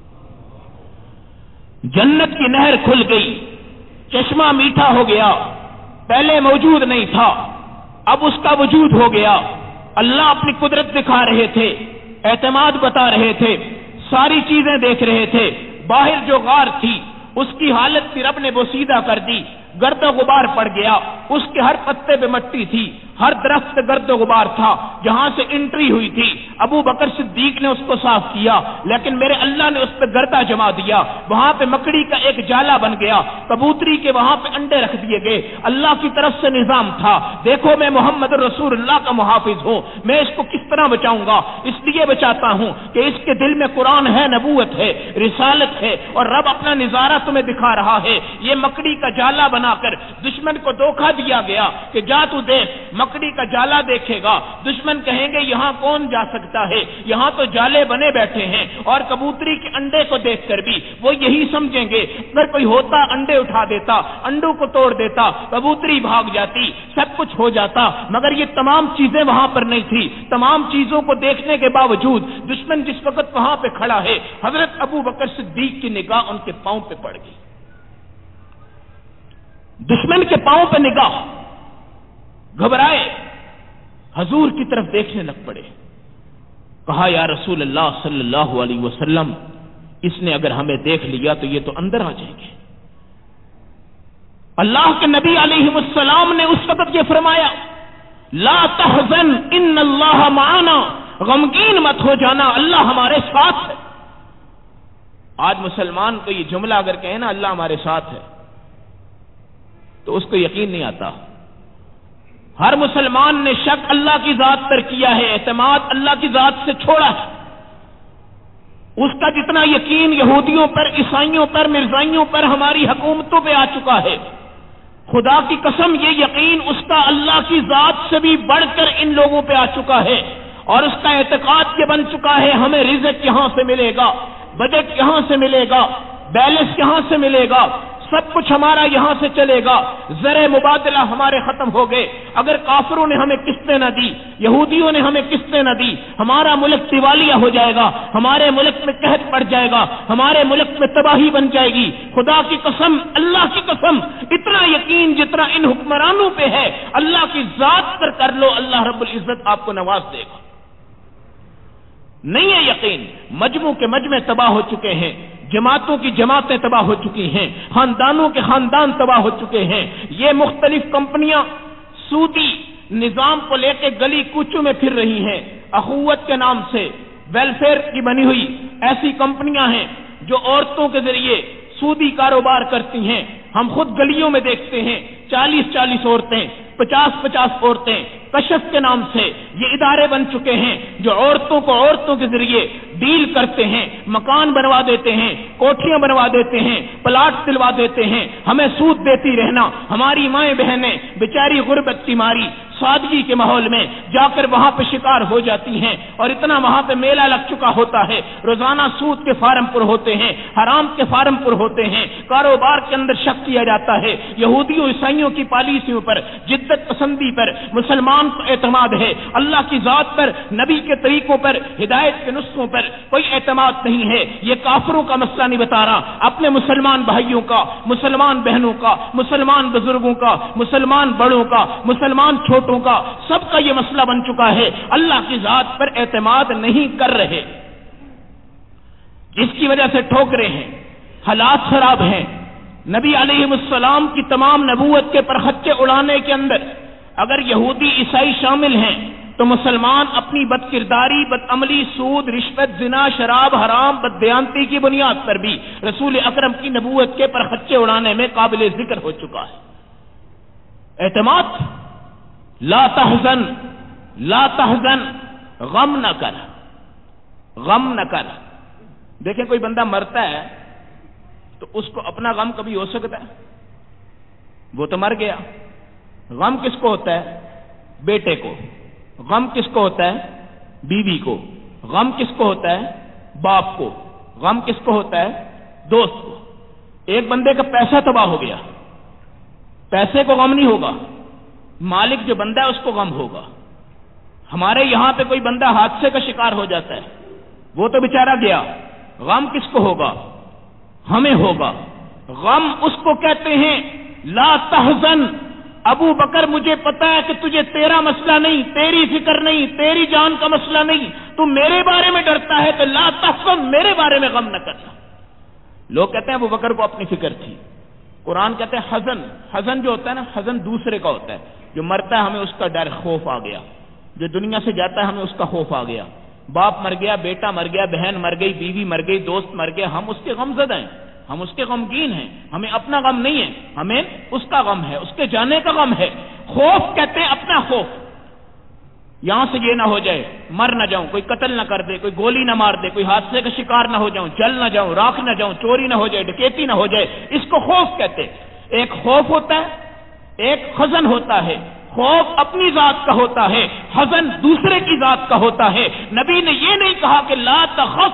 جنت کی نہر کھل گئی، چشمہ میٹھا ہو گیا، پہلے موجود نہیں تھا، اب اس کا وجود ہو گیا۔ اللہ اپنی قدرت دکھا رہے تھے، اعتماد بتا رہے تھے، ساری چیزیں دیکھ رہے تھے۔ باہر جو غار تھی اس کی حالت بھی رب نے بوسیدہ کر دی، گرد و غبار پڑ گیا، اس کے ہر پتے پہ مٹی تھی، ہر درخت پہ گرد و غبار تھا۔ جہاں سے انٹری ہوئی تھی ابو بکر صدیق نے اس کو صاف کیا، لیکن میرے اللہ نے اس پہ گردہ جما دیا، وہاں پہ مکڑی کا ایک جالا بن گیا، کبوتری کے وہاں پہ انڈے رکھ دیے گئے۔ اللہ کی طرف سے نظام تھا، دیکھو میں محمد رسول اللہ کا محافظ ہوں، میں اس کو کس طرح بچاؤں گا؟ اس لیے بچاتا ہوں کہ اس کے دل میں قرآن ہے، نبوت ہے، رسالت ہے، اور رب اپنا نظارہ تمہیں دکھا رہا ہے۔ یہ مکڑی کا جالا بنا کر دشمن کو دھوکہ دیا گیا کہ جا تو دیکھ، مکڑی کا جالا دیکھے گا، دشمن کہیں گے یہاں کون جا سکتا ہے، یہاں تو جالے بنے بیٹھے ہیں، اور کبوتری کے انڈے کو دیکھ کر بھی وہ یہی سمجھیں گے اگر کوئی ہوتا انڈے اٹھا دیتا، انڈوں کو توڑ دیتا، کبوتری بھاگ جاتی، سب کچھ ہو جاتا۔ مگر یہ تمام چیزیں وہاں پر نہیں تھی۔ تمام چیزوں کو دیکھنے کے باوجود دشمن جس وقت وہاں پہ کھڑا ہے، حضرت ابو بکر صدیق کی نگاہ ان کے پاؤں پہ پڑ گئی، دشمن کے پاؤں پہ نگاہ، گھبرائے، حضور کی طرف دیکھنے لگ پڑے۔ کہا یا رسول اللہ صلی اللہ علیہ وسلم اس نے اگر ہمیں دیکھ لیا تو یہ تو اندر آ جائیں گے۔ اللہ کے نبی علیہ السلام نے اس وقت یہ فرمایا لا تحزن ان اللہ معنا، غمگین مت ہو جانا، اللہ ہمارے ساتھ ہے۔ آج مسلمان کو یہ جملہ اگر کہے نا اللہ ہمارے ساتھ ہے تو اس کو یقین نہیں آتا۔ ہر مسلمان نے شک اللہ کی ذات پر کیا ہے، اعتماد اللہ کی ذات سے چھوڑا ہے۔ اس کا جتنا یقین یہودیوں پر، عیسائیوں پر، مرزائیوں پر، ہماری حکومتوں پہ آ چکا ہے، خدا کی قسم یہ یقین اس کا اللہ کی ذات سے بھی بڑھ کر ان لوگوں پہ آ چکا ہے، اور اس کا اعتقاد یہ بن چکا ہے ہمیں رزق یہاں سے ملے گا، بجٹ یہاں سے ملے گا، بیلنس یہاں سے ملے گا، سب کچھ ہمارا یہاں سے چلے گا، زر مبادلہ ہمارے ختم ہو گئے۔ اگر کافروں نے ہمیں قسطیں نہ دی، یہودیوں نے ہمیں قسطیں نہ دی، ہمارا ملک دیوالیہ ہو جائے گا، ہمارے ملک میں قحط پڑ جائے گا، ہمارے ملک میں تباہی بن جائے گی۔ خدا کی قسم، اللہ کی قسم، اتنا یقین جتنا ان حکمرانوں پہ ہے اللہ کی ذات پر کر لو، اللہ رب العزت آپ کو نواز دے گا۔ نہیں ہے یقین، مجموع کے مجمع تباہ ہو چکے ہیں، جماعتوں کی جماعتیں تباہ ہو چکی ہیں، خاندانوں کے خاندان تباہ ہو چکے ہیں۔ یہ مختلف کمپنیاں سودی نظام کو لے کے گلی کوچوں میں پھر رہی ہیں، اخوت کے نام سے ویلفیئر کی بنی ہوئی ایسی کمپنیاں ہیں جو عورتوں کے ذریعے سودی کاروبار کرتی ہیں۔ ہم خود گلیوں میں دیکھتے ہیں 40-40 عورتیں 50-50 عورتیں کشف کے نام سے یہ ادارے بن چکے ہیں جو عورتوں کو عورتوں کے ذریعے ڈیل کرتے ہیں، مکان بنوا دیتے ہیں، کوٹھیاں بنوا دیتے ہیں، پلاٹ دلوا دیتے ہیں، ہمیں سود دیتی رہنا۔ ہماری مائیں بہنیں بیچاری غربت کی ماری سادگی کے ماحول میں جا کر وہاں پہ شکار ہو جاتی ہیں، اور اتنا وہاں پہ میلہ لگ چکا ہوتا ہے، روزانہ سود کے فارم پر ہوتے ہیں، حرام کے فارم پر ہوتے ہیں، کاروبار کے اندر شک کیا جاتا ہے، یہودیوں عیسائیوں کی پالیسیوں پر، جدت پسندی پر مسلمان کو اعتماد ہے، اللہ کی ذات پر، نبی کے طریقوں پر، ہدایت کے نسخوں پر کوئی اعتماد نہیں ہے۔ یہ کافروں کا مسئلہ نہیں بتا رہا، اپنے مسلمان بھائیوں کا، مسلمان بہنوں کا، مسلمان بزرگوں کا، مسلمان بڑوں کا، مسلمان چھوٹوں کا، سب کا یہ مسئلہ بن چکا ہے، اللہ کی ذات پر اعتماد نہیں کر رہے، جس کی وجہ سے ٹھوکرے ہیں، حالات خراب ہیں۔ نبی علیہ السلام کی تمام نبوت کے پرخچے اڑانے کے اندر اگر یہودی عیسائی شامل ہیں تو مسلمان اپنی بد کرداری، بد عملی، سود، رشوت، زنا، شراب، حرام، بددیانتی کی بنیاد پر بھی رسول اکرم کی نبوت کے پرخچے اڑانے میں قابل ذکر ہو چکا ہے۔ اعتماد، لا تحزن، لا تحزن، غم نہ کر، غم نہ کر۔ دیکھیں کوئی بندہ مرتا ہے تو اس کو اپنا غم کبھی ہو سکتا ہے؟ وہ تو مر گیا۔ غم کس کو ہوتا ہے؟ بیٹے کو۔ غم کس کو ہوتا ہے؟ بیوی کو۔ غم کس کو ہوتا ہے؟ باپ کو۔ غم کس کو ہوتا ہے؟ دوست کو۔ ایک بندے کا پیسہ تباہ ہو گیا، پیسے کو غم نہیں ہوگا، مالک جو بندہ ہے اس کو غم ہوگا۔ ہمارے یہاں پہ کوئی بندہ حادثے کا شکار ہو جاتا ہے، وہ تو بیچارہ گیا، غم کس کو ہوگا؟ ہمیں ہوگا۔ غم اس کو کہتے ہیں لا تحزن۔ ابو بکر مجھے پتا ہے کہ تجھے تیرا مسئلہ نہیں، تیری فکر نہیں، تیری جان کا مسئلہ نہیں، تو میرے بارے میں ڈرتا ہے تو لا تحزن، میرے بارے میں غم نہ کرنا۔ لوگ کہتے ہیں ابو بکر کو اپنی فکر تھی، قرآن کہتے ہیں حزن، حزن جو ہوتا ہے نا، حزن دوسرے کا ہوتا ہے، جو مرتا ہے ہمیں اس کا ڈر، خوف آ گیا، جو دنیا سے جاتا ہے ہمیں اس کا خوف آ گیا، باپ مر گیا، بیٹا مر گیا، بہن مر گئی، بیوی مر گئی، دوست مر گیا، ہم اس کے غم زدہ ہیں، ہم اس کے غمگین ہیں، ہمیں اپنا غم نہیں ہے، ہمیں اس کا غم ہے، اس کے جانے کا غم ہے۔ خوف کہتے ہیں اپنا خوف، یہاں سے یہ نہ ہو جائے مر نہ جاؤں، کوئی قتل نہ کر دے، کوئی گولی نہ مار دے، کوئی حادثے کا شکار نہ ہو جاؤں، جل نہ جاؤں، راکھ نہ جاؤں، چوری نہ ہو جائے، ڈکیتی نہ ہو جائے، اس کو خوف کہتے ہیں۔ ایک خوف ہوتا ہے، ایک حزن ہوتا ہے۔ خوف اپنی ذات کا ہوتا ہے، حزن دوسرے کی ذات کا ہوتا ہے۔ نبی نے یہ نہیں کہا کہ لا تخف،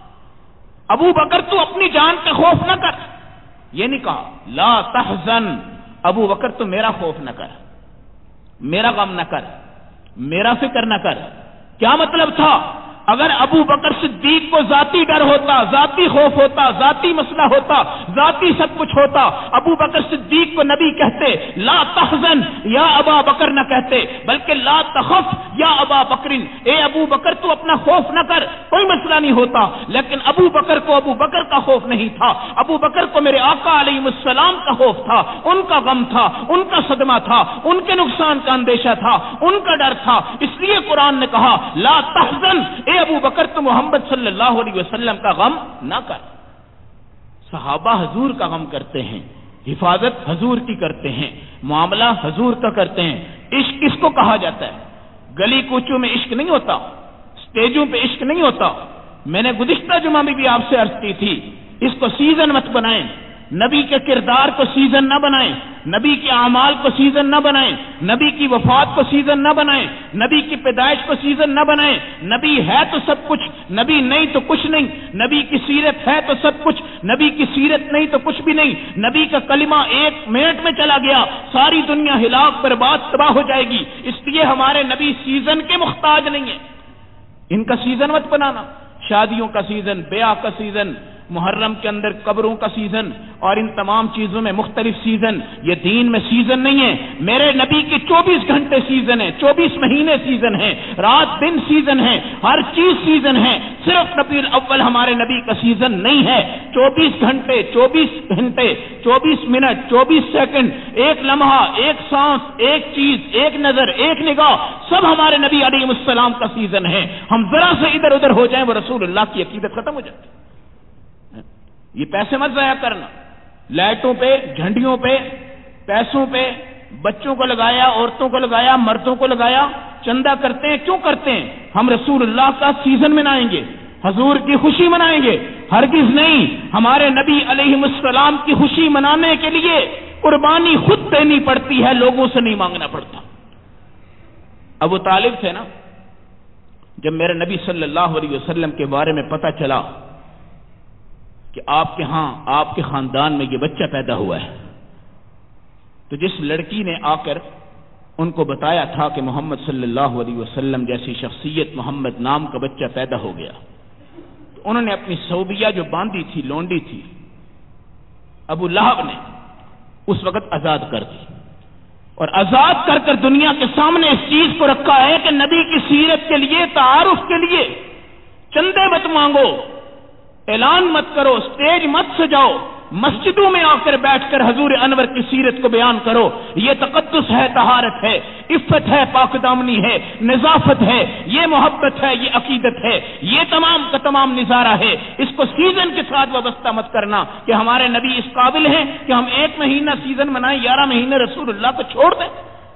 ابو بکر تو اپنی جان کا خوف نہ کر، یہ نہیں کہا۔ لا تحزن، ابو بکر تو میرا خوف نہ کر، میرا غم نہ کر، میرا فکر نہ کر۔ کیا مطلب تھا؟ اگر ابو بکر صدیق کو ذاتی ڈر ہوتا، ذاتی خوف ہوتا، ذاتی مسئلہ ہوتا، ذاتی سب کچھ ہوتا، ابو بکر صدیق کو نبی کہتے لا تحزن یا ابا بکر نہ کہتے، بلکہ لا تخف یا ابا بکرن، اے ابو بکر تو اپنا خوف نہ کر، کوئی مسئلہ نہیں ہوتا۔ لیکن ابو بکر کو ابو بکر کا خوف نہیں تھا، ابو بکر کو میرے آقا علیہ السلام کا خوف تھا، ان کا غم تھا، ان کا صدمہ تھا، ان کے نقصان کا اندیشہ تھا، ان کا ڈر تھا۔ اس لیے قرآن نے کہا لا تحزن، اے ابو بکر تو محمد صلی اللہ علیہ وسلم کا غم نہ کر۔ صحابہ حضور کا غم کرتے ہیں، حفاظت حضور کی کرتے ہیں، معاملہ حضور کا کرتے ہیں۔ عشق کس کو کہا جاتا ہے؟ گلی کوچوں میں عشق نہیں ہوتا، سٹیجوں پہ عشق نہیں ہوتا۔ میں نے گزشتہ جمعہ میں بھی آپ سے عرض کی تھی، اس کو سیزن مت بنائیں، نبی کے کردار کو سیزن نہ بنائیں، نبی کے اعمال کو سیزن نہ بنائیں، نبی کی وفات کو سیزن نہ بنائیں، نبی کی پیدائش کو سیزن نہ بنائیں۔ نبی ہے تو سب کچھ، نبی نہیں تو کچھ نہیں، نبی کی سیرت ہے تو سب کچھ، نبی کی سیرت نہیں تو کچھ بھی نہیں۔ نبی کا کلمہ 1 منٹ میں چلا گیا، ساری دنیا ہلاک برباد تباہ ہو جائے گی۔ اس لیے ہمارے نبی سیزن کے محتاج نہیں ہیں، ان کا سیزن مت بنانا۔ شادیوں کا سیزن، بیاہ کا سیزن، محرم کے اندر قبروں کا سیزن اور ان تمام چیزوں میں مختلف سیزن، یہ دین میں سیزن نہیں ہے۔ میرے نبی کے 24 گھنٹے سیزن ہے، 24 مہینے سیزن ہے، رات دن سیزن ہے، ہر چیز سیزن ہے۔ صرف ربیع الاول ہمارے نبی کا سیزن نہیں ہے۔ 24 گھنٹے، 24 منٹ، 24 سیکنڈ، ایک لمحہ، ایک سانس، ایک چیز، ایک نظر، ایک نگاہ، سب ہمارے نبی علیہ السلام کا سیزن ہے۔ ہم ذرا سے ادھر ادھر ہو جائیں وہ رسول اللہ کی عقیدت ختم ہو جاتی ہے۔ یہ پیسے مت ضائع کرنا، لائٹوں پہ، جھنڈیوں پہ، پیسوں پہ، بچوں کو لگایا، عورتوں کو لگایا، مردوں کو لگایا، چندہ کرتے ہیں. کیوں کرتے ہیں؟ ہم رسول اللہ کا سیزن منائیں گے، حضور کی خوشی منائیں گے. ہرگز نہیں. ہمارے نبی علیہ السلام کی خوشی منانے کے لیے قربانی خود دینی پڑتی ہے، لوگوں سے نہیں مانگنا پڑتا. ابو طالب تھے نا، جب میرے نبی صلی اللہ علیہ وسلم کے بارے میں پتہ چلا کہ آپ کے ہاں، آپ کے خاندان میں یہ بچہ پیدا ہوا ہے، تو جس لڑکی نے آ کر ان کو بتایا تھا کہ محمد صلی اللہ علیہ وسلم جیسی شخصیت، محمد نام کا بچہ پیدا ہو گیا، تو انہوں نے اپنی صوبیہ جو باندھی تھی، لونڈی تھی، ابو لہب نے اس وقت آزاد کر دی، اور آزاد کر کر دنیا کے سامنے اس چیز کو رکھا ہے کہ نبی کی سیرت کے لیے، تعارف کے لیے چندے مت مانگو، اعلان مت کرو، اسٹیج مت سجاؤ، مسجدوں میں آ کر بیٹھ کر حضور انور کی سیرت کو بیان کرو. یہ تقدس ہے، طہارت ہے، عفت ہے، پاک دامنی ہے، نظافت ہے، یہ محبت ہے، یہ عقیدت ہے، یہ تمام کا تمام نظارہ ہے. اس کو سیزن کے ساتھ وابستہ مت کرنا کہ ہمارے نبی اس قابل ہیں کہ ہم 1 مہینہ سیزن منائیں، 11 مہینے رسول اللہ کو چھوڑ دیں.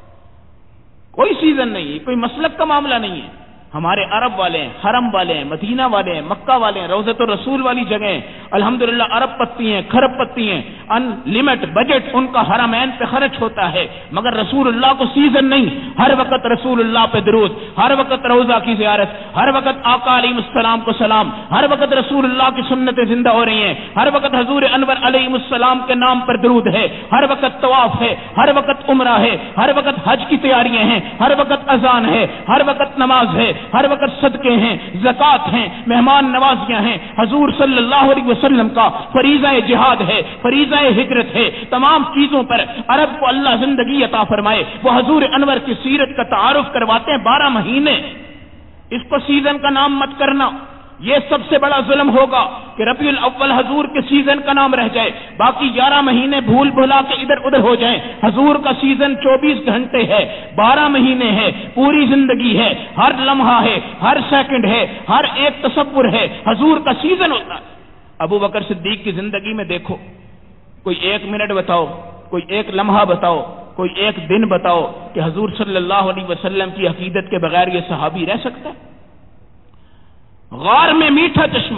کوئی سیزن نہیں ہے، کوئی مسلک کا معاملہ نہیں ہے. ہمارے عرب والے ہیں، حرم والے ہیں، مدینہ والے ہیں، مکہ والے ہیں، روضۃ الرسول والی جگہیں، الحمدللہ ارب پتی ہیں، کھرب پتی ہیں، ان لمٹ بجٹ ان کا حرمین پہ خرچ ہوتا ہے، مگر رسول اللہ کو سیزن نہیں. ہر وقت رسول اللہ پہ درود، ہر وقت روضہ کی زیارت، ہر وقت آقا علیہ السلام کو سلام، ہر وقت رسول اللہ کی سنتیں زندہ ہو رہی ہیں، ہر وقت حضور انور علیہ السلام کے نام پر درود ہے، ہر وقت طواف ہے، ہر وقت عمرہ ہے، ہر وقت حج کی تیاریاں ہیں، ہر وقت اذان ہے، ہر وقت نماز ہے، ہر وقت صدقے ہیں، زکات ہیں، مہمان نوازیاں ہیں. حضور صلی اللہ علیہ وسلم کا فریضہ جہاد ہے، فریضہ ہجرت ہے. تمام چیزوں پر عرب کو اللہ زندگی عطا فرمائے، وہ حضور انور کی سیرت کا تعارف کرواتے ہیں 12 مہینے. اس کو سیزن کا نام مت کرنا. یہ سب سے بڑا ظلم ہوگا کہ ربیع الاول حضور کے سیزن کا نام رہ جائے، باقی 11 مہینے بھول بھلا کے ادھر ادھر ہو جائیں. حضور کا سیزن 24 گھنٹے ہے، 12 مہینے ہے، پوری زندگی ہے، ہر لمحہ ہے، ہر سیکنڈ ہے، ہر ایک تصور ہے. حضور کا سیزن ہوتا ہے. ابو بکر صدیق کی زندگی میں دیکھو، کوئی 1 منٹ بتاؤ، کوئی 1 لمحہ بتاؤ، کوئی 1 دن بتاؤ کہ حضور صلی اللہ علیہ وسلم کی عقیدت کے بغیر یہ صحابی رہ سکتا ہے؟ غار میں میٹھا چشمہ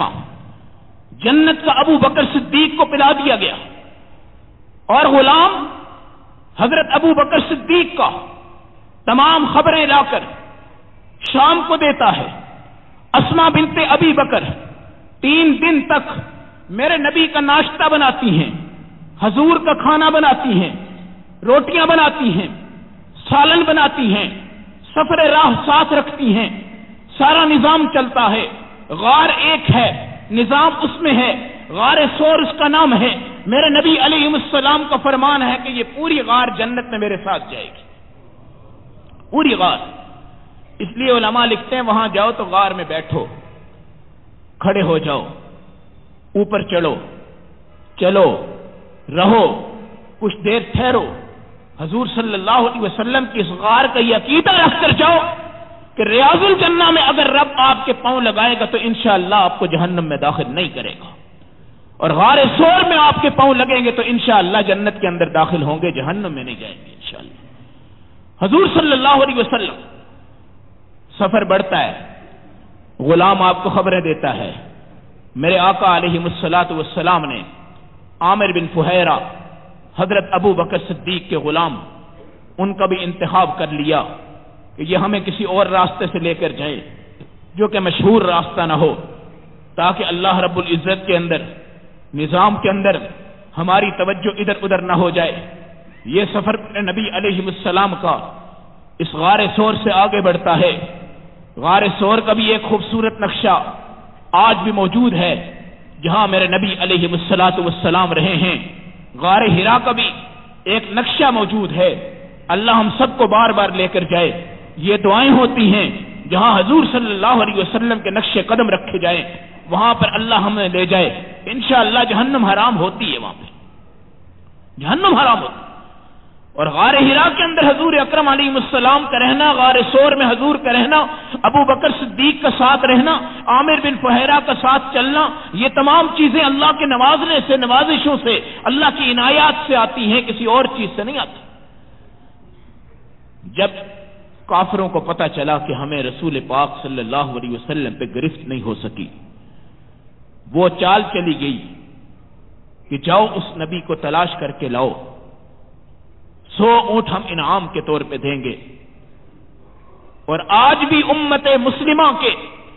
جنت کا ابو بکر صدیق کو پلا دیا گیا، اور غلام حضرت ابو بکر صدیق کا تمام خبریں لا کر شام کو دیتا ہے. اسما بنت ابی بکر 3 دن تک میرے نبی کا ناشتہ بناتی ہیں، حضور کا کھانا بناتی ہیں، روٹیاں بناتی ہیں، سالن بناتی ہیں، سفر راہ ساتھ رکھتی ہیں، سارا نظام چلتا ہے. غار ایک ہے، نظام اس میں ہے، غار سور اس کا نام ہے. میرے نبی علیہ السلام کا فرمان ہے کہ یہ پوری غار جنت میں میرے ساتھ جائے گی، پوری غار. اس لیے علماء لکھتے ہیں وہاں جاؤ تو غار میں بیٹھو، کھڑے ہو جاؤ، اوپر چڑھو، چلو، رہو، کچھ دیر ٹھہرو. حضور صلی اللہ علیہ وسلم کی اس غار کا یہ عقیدہ رکھ کر جاؤ کہ ریاض الجنہ میں اگر رب آپ کے پاؤں لگائے گا تو انشاءاللہ آپ کو جہنم میں داخل نہیں کرے گا، اور غار سور میں آپ کے پاؤں لگیں گے تو انشاءاللہ جنت کے اندر داخل ہوں گے، جہنم میں نہیں جائیں گے انشاءاللہ. حضور صلی اللہ علیہ وسلم، سفر بڑھتا ہے، غلام آپ کو خبریں دیتا ہے. میرے آقا علیہ الصلوۃ والسلام نے عامر بن فہیرہ حضرت ابو بکر صدیق کے غلام، ان کا بھی انتخاب کر لیا کہ یہ ہمیں کسی اور راستے سے لے کر جائے جو کہ مشہور راستہ نہ ہو، تاکہ اللہ رب العزت کے اندر، نظام کے اندر ہماری توجہ ادھر ادھر نہ ہو جائے. یہ سفر نبی علیہ السلام کا اس غار سور سے آگے بڑھتا ہے. غار سور کا بھی ایک خوبصورت نقشہ آج بھی موجود ہے جہاں میرے نبی علیہ الصلوۃ والسلام رہے ہیں. غار ہرا کا بھی ایک نقشہ موجود ہے. اللہ ہم سب کو بار بار لے کر جائے. یہ دعائیں ہوتی ہیں جہاں حضور صلی اللہ علیہ وسلم کے نقش قدم رکھے جائیں، وہاں پر اللہ ہمیں لے جائے. انشاءاللہ جہنم حرام ہوتی ہے، وہاں پہ جہنم حرام ہوتی ہے. اور غار ہرا کے اندر حضور اکرم علیہ السلام کا رہنا، غار سور میں حضور کا رہنا، ابو بکر صدیق کا ساتھ رہنا، عامر بن فہیرہ کا ساتھ چلنا، یہ تمام چیزیں اللہ کے نوازنے سے، نوازشوں سے، اللہ کی عنایات سے آتی ہیں، کسی اور چیز سے نہیں آتی. جب کافروں کو پتہ چلا کہ ہمیں رسول پاک صلی اللہ علیہ وسلم پہ گرفت نہیں ہو سکی، وہ چال چلی گئی کہ جاؤ اس نبی کو تلاش کر کے لاؤ، 100 اونٹ ہم انعام کے طور پہ دیں گے۔ اور آج بھی امت مسلمہ کے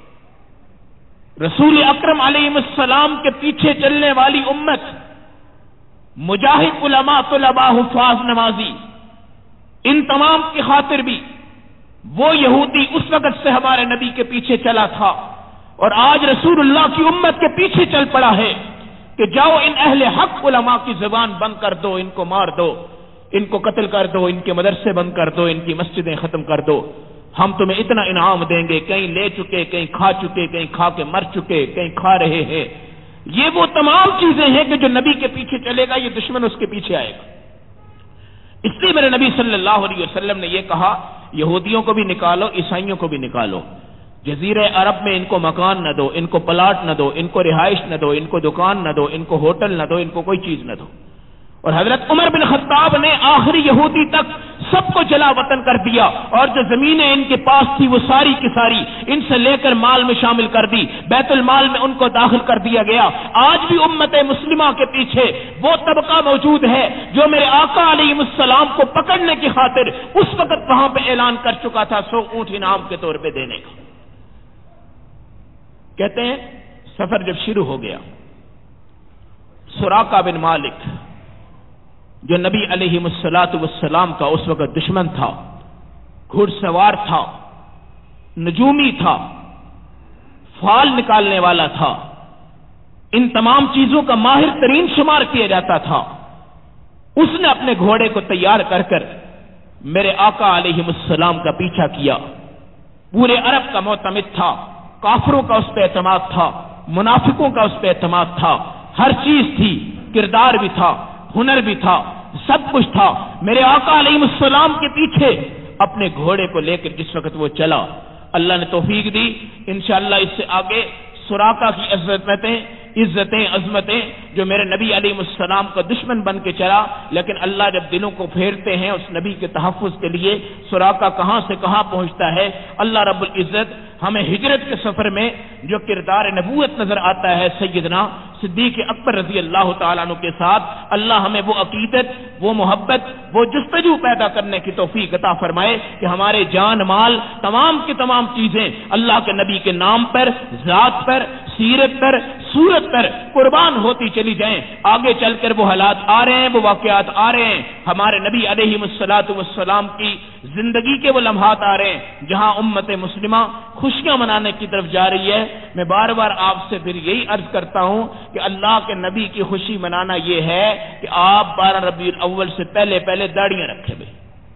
رسول اکرم علیہ السلام کے پیچھے چلنے والی امت، مجاہد علماء، طلباء، حفاظ، نمازی، ان تمام کی خاطر بھی وہ یہودی اس وقت سے ہمارے نبی کے پیچھے چلا تھا اور آج رسول اللہ کی امت کے پیچھے چل پڑا ہے کہ جاؤ ان اہل حق علماء کی زبان بند کر دو، ان کو مار دو، ان کو قتل کر دو، ان کے مدرسے بند کر دو، ان کی مسجدیں ختم کر دو، ہم تمہیں اتنا انعام دیں گے۔ کہیں لے چکے، کہیں کھا چکے، کہیں کھا کے مر چکے، کہیں کھا رہے ہیں۔ یہ وہ تمام چیزیں ہیں کہ جو نبی کے پیچھے چلے گا یہ دشمن اس کے پیچھے آئے گا۔ اس لیے میرے نبی صلی اللہ علیہ وسلم نے یہ کہا یہودیوں کو بھی نکالو، عیسائیوں کو بھی نکالو، جزیرہ عرب میں ان کو مکان نہ دو، ان کو پلاٹ نہ دو، ان کو رہائش نہ دو، ان کو دکان نہ دو، ان کو ہوٹل نہ دو، ان کو کوئی چیز نہ دو۔ اور حضرت عمر بن خطاب نے آخری یہودی تک سب کو جلا وطن کر دیا، اور جو زمینیں ان کے پاس تھی وہ ساری کی ساری ان سے لے کر مال میں شامل کر دی، بیت المال میں ان کو داخل کر دیا گیا۔ آج بھی امت مسلمہ کے پیچھے وہ طبقہ موجود ہے جو میرے آقا علیہ السلام کو پکڑنے کی خاطر اس وقت وہاں پہ اعلان کر چکا تھا 100 اونٹ انعام کے طور پہ دینے کا۔ کہتے ہیں سفر جب شروع ہو گیا، سراقہ بن مالک جو نبی علیہ الصلوۃ والسلام کا اس وقت دشمن تھا، گھڑ سوار تھا، نجومی تھا، فال نکالنے والا تھا، ان تمام چیزوں کا ماہر ترین شمار کیا جاتا تھا، اس نے اپنے گھوڑے کو تیار کر کر میرے آقا علیہ السلام کا پیچھا کیا۔ پورے عرب کا معتمد تھا، کافروں کا اس پہ اعتماد تھا، منافقوں کا اس پہ اعتماد تھا، ہر چیز تھی، کردار بھی تھا، ہنر بھی تھا، سب کچھ تھا۔ میرے آقا علیہ السلام کے پیچھے اپنے گھوڑے کو لے کر جس وقت وہ چلا، اللہ نے توفیق دی، انشاءاللہ اس سے آگے سراقہ کی عزتیں عظمتیں جو میرے نبی علیہ السلام کا دشمن بن کے چلا، لیکن اللہ جب دلوں کو پھیرتے ہیں اس نبی کے تحفظ کے لیے، سراقہ کہاں سے کہاں پہنچتا ہے۔ اللہ رب العزت ہمیں ہجرت کے سفر میں جو کردار نبوت نظر آتا ہے سیدنا صدیق اکبر رضی اللہ تعالیٰ عنہ کے ساتھ، اللہ ہمیں وہ عقیدت، وہ محبت، وہ جستجو پیدا کرنے کی توفیق عطا فرمائے کہ ہمارے جان مال تمام کی تمام چیزیں اللہ کے نبی کے نام پر، ذات پر، سیرت پر، صورت پر قربان ہوتی چلی جائیں۔ آگے چل کر وہ حالات آ رہے ہیں، وہ واقعات آ رہے ہیں، ہمارے نبی علیہ الصلوۃ والسلام کی زندگی کے وہ لمحات آ رہے ہیں جہاں امت مسلمہ خوشیاں منانے کی طرف جا رہی ہے۔ میں بار بار آپ سے پھر یہی عرض کرتا ہوں کہ اللہ کے نبی کی خوشی منانا یہ ہے کہ آپ 12 ربیع الاول سے پہلے داڑیاں رکھے ہوئے،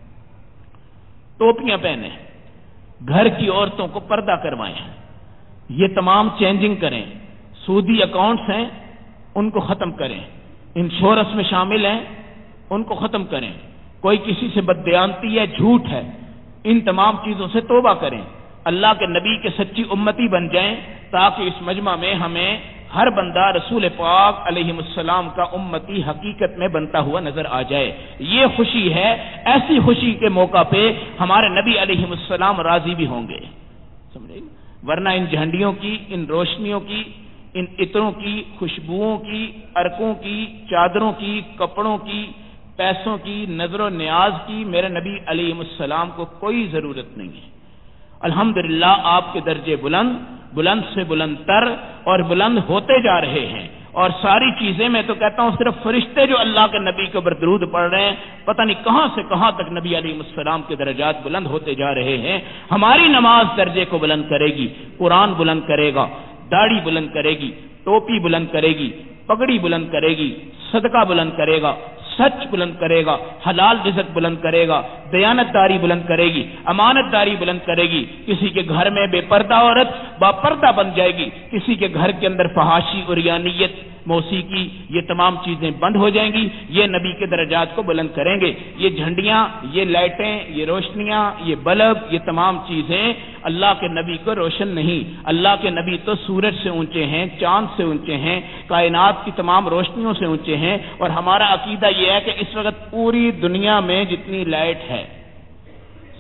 ٹوپیاں پہنے، گھر کی عورتوں کو پردہ کروائیں، یہ تمام چینجنگ کریں، سودی اکاؤنٹس ہیں ان کو ختم کریں، انشورنس میں شامل ہیں ان کو ختم کریں، کوئی کسی سے بددیانتی ہے، جھوٹ ہے، ان تمام چیزوں سے توبہ کریں، اللہ کے نبی کے سچی امتی بن جائیں تاکہ اس مجمع میں ہمیں ہر بندہ رسول پاک علیہ السلام کا امتی حقیقت میں بنتا ہوا نظر آ جائے۔ یہ خوشی ہے، ایسی خوشی کے موقع پہ ہمارے نبی علیہ السلام راضی بھی ہوں گے، سمجھے؟ ورنہ ان جھنڈیوں کی، ان روشنیوں کی، ان عطروں کی، خوشبوؤں کی، عرقوں کی، چادروں کی، کپڑوں کی، پیسوں کی، نظر و نیاز کی میرے نبی علیہ السلام کو کوئی ضرورت نہیں ہے۔ الحمدللہ آپ کے درجے بلند سے بلند تر اور بلند ہوتے جا رہے ہیں، اور ساری چیزیں میں تو کہتا ہوں صرف فرشتے جو اللہ کے نبی کے اوپر درود پڑھ رہے ہیں، پتہ نہیں کہاں سے کہاں تک نبی علیہ السلام کے درجات بلند ہوتے جا رہے ہیں۔ ہماری نماز درجے کو بلند کرے گی، قرآن بلند کرے گا، داڑھی بلند کرے گی، ٹوپی بلند کرے گی، پگڑی بلند کرے گی، صدقہ بلند کرے گا، سچ بلند کرے گا، حلال رزق بلند کرے گا، دیانت داری بلند کرے گی، امانت داری بلند کرے گی۔ کسی کے گھر میں بے پردہ عورت با پردہ بن جائے گی، کسی کے گھر کے اندر فحاشی، عریانیت، موسیقی، یہ تمام چیزیں بند ہو جائیں گی، یہ نبی کے درجات کو بلند کریں گے۔ یہ جھنڈیاں، یہ لائٹیں، یہ روشنیاں، یہ بلب، یہ تمام چیزیں اللہ کے نبی کو روشن نہیں۔ اللہ کے نبی تو سورج سے اونچے ہیں، چاند سے اونچے ہیں، کائنات کی تمام روشنیوں سے اونچے ہیں، اور ہمارا عقیدہ یہ ہے کہ اس وقت پوری دنیا میں جتنی لائٹ ہے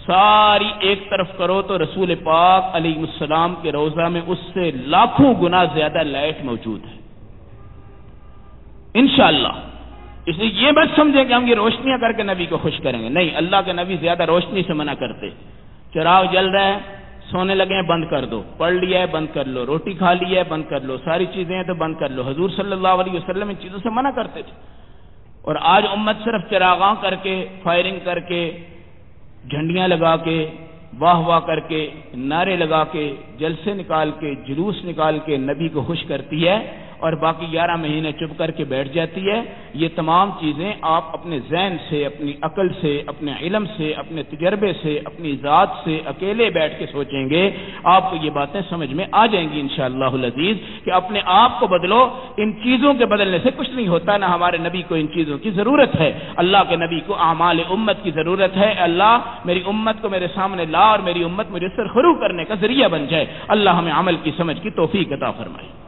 ساری ایک طرف کرو تو رسول پاک علیہ السلام کے روضہ میں اس سے لاکھوں گنا زیادہ لائٹ موجود ہے انشاءاللہ۔ اس لیے یہ مت سمجھیں کہ ہم یہ روشنیاں کر کے نبی کو خوش کریں گے، نہیں، اللہ کے نبی زیادہ روشنی سے منع کرتے۔ چراغ جل رہا ہے، سونے لگے ہیں، بند کر دو، پڑھ لیا ہے بند کر لو، روٹی کھا لی ہے بند کر لو، ساری چیزیں ہیں تو بند کر لو۔ حضور صلی اللہ علیہ وسلم ان چیزوں سے منع کرتے تھے، اور آج امت صرف چراغاں کر کے، فائرنگ کر کے، جھنڈیاں لگا کے، واہ واہ کر کے، نعرے لگا کے، جلسے نکال کے، جلوس نکال کے نبی کو خوش کرتی ہے، اور باقی 11 مہینے چپ کر کے بیٹھ جاتی ہے۔ یہ تمام چیزیں آپ اپنے ذہن سے، اپنی عقل سے، اپنے علم سے، اپنے تجربے سے، اپنی ذات سے اکیلے بیٹھ کے سوچیں گے، آپ کو یہ باتیں سمجھ میں آ جائیں گی انشاءاللہ العزیز کہ اپنے آپ کو بدلو۔ ان چیزوں کے بدلنے سے کچھ نہیں ہوتا، نہ ہمارے نبی کو ان چیزوں کی ضرورت ہے، اللہ کے نبی کو اعمال امت کی ضرورت ہے۔ اللہ میری امت کو میرے سامنے لا اور میری امت مجھے سرخرو کرنے کا ذریعہ بن جائے۔ اللہ ہمیں عمل کی سمجھ کی توفیق عطا فرمائے۔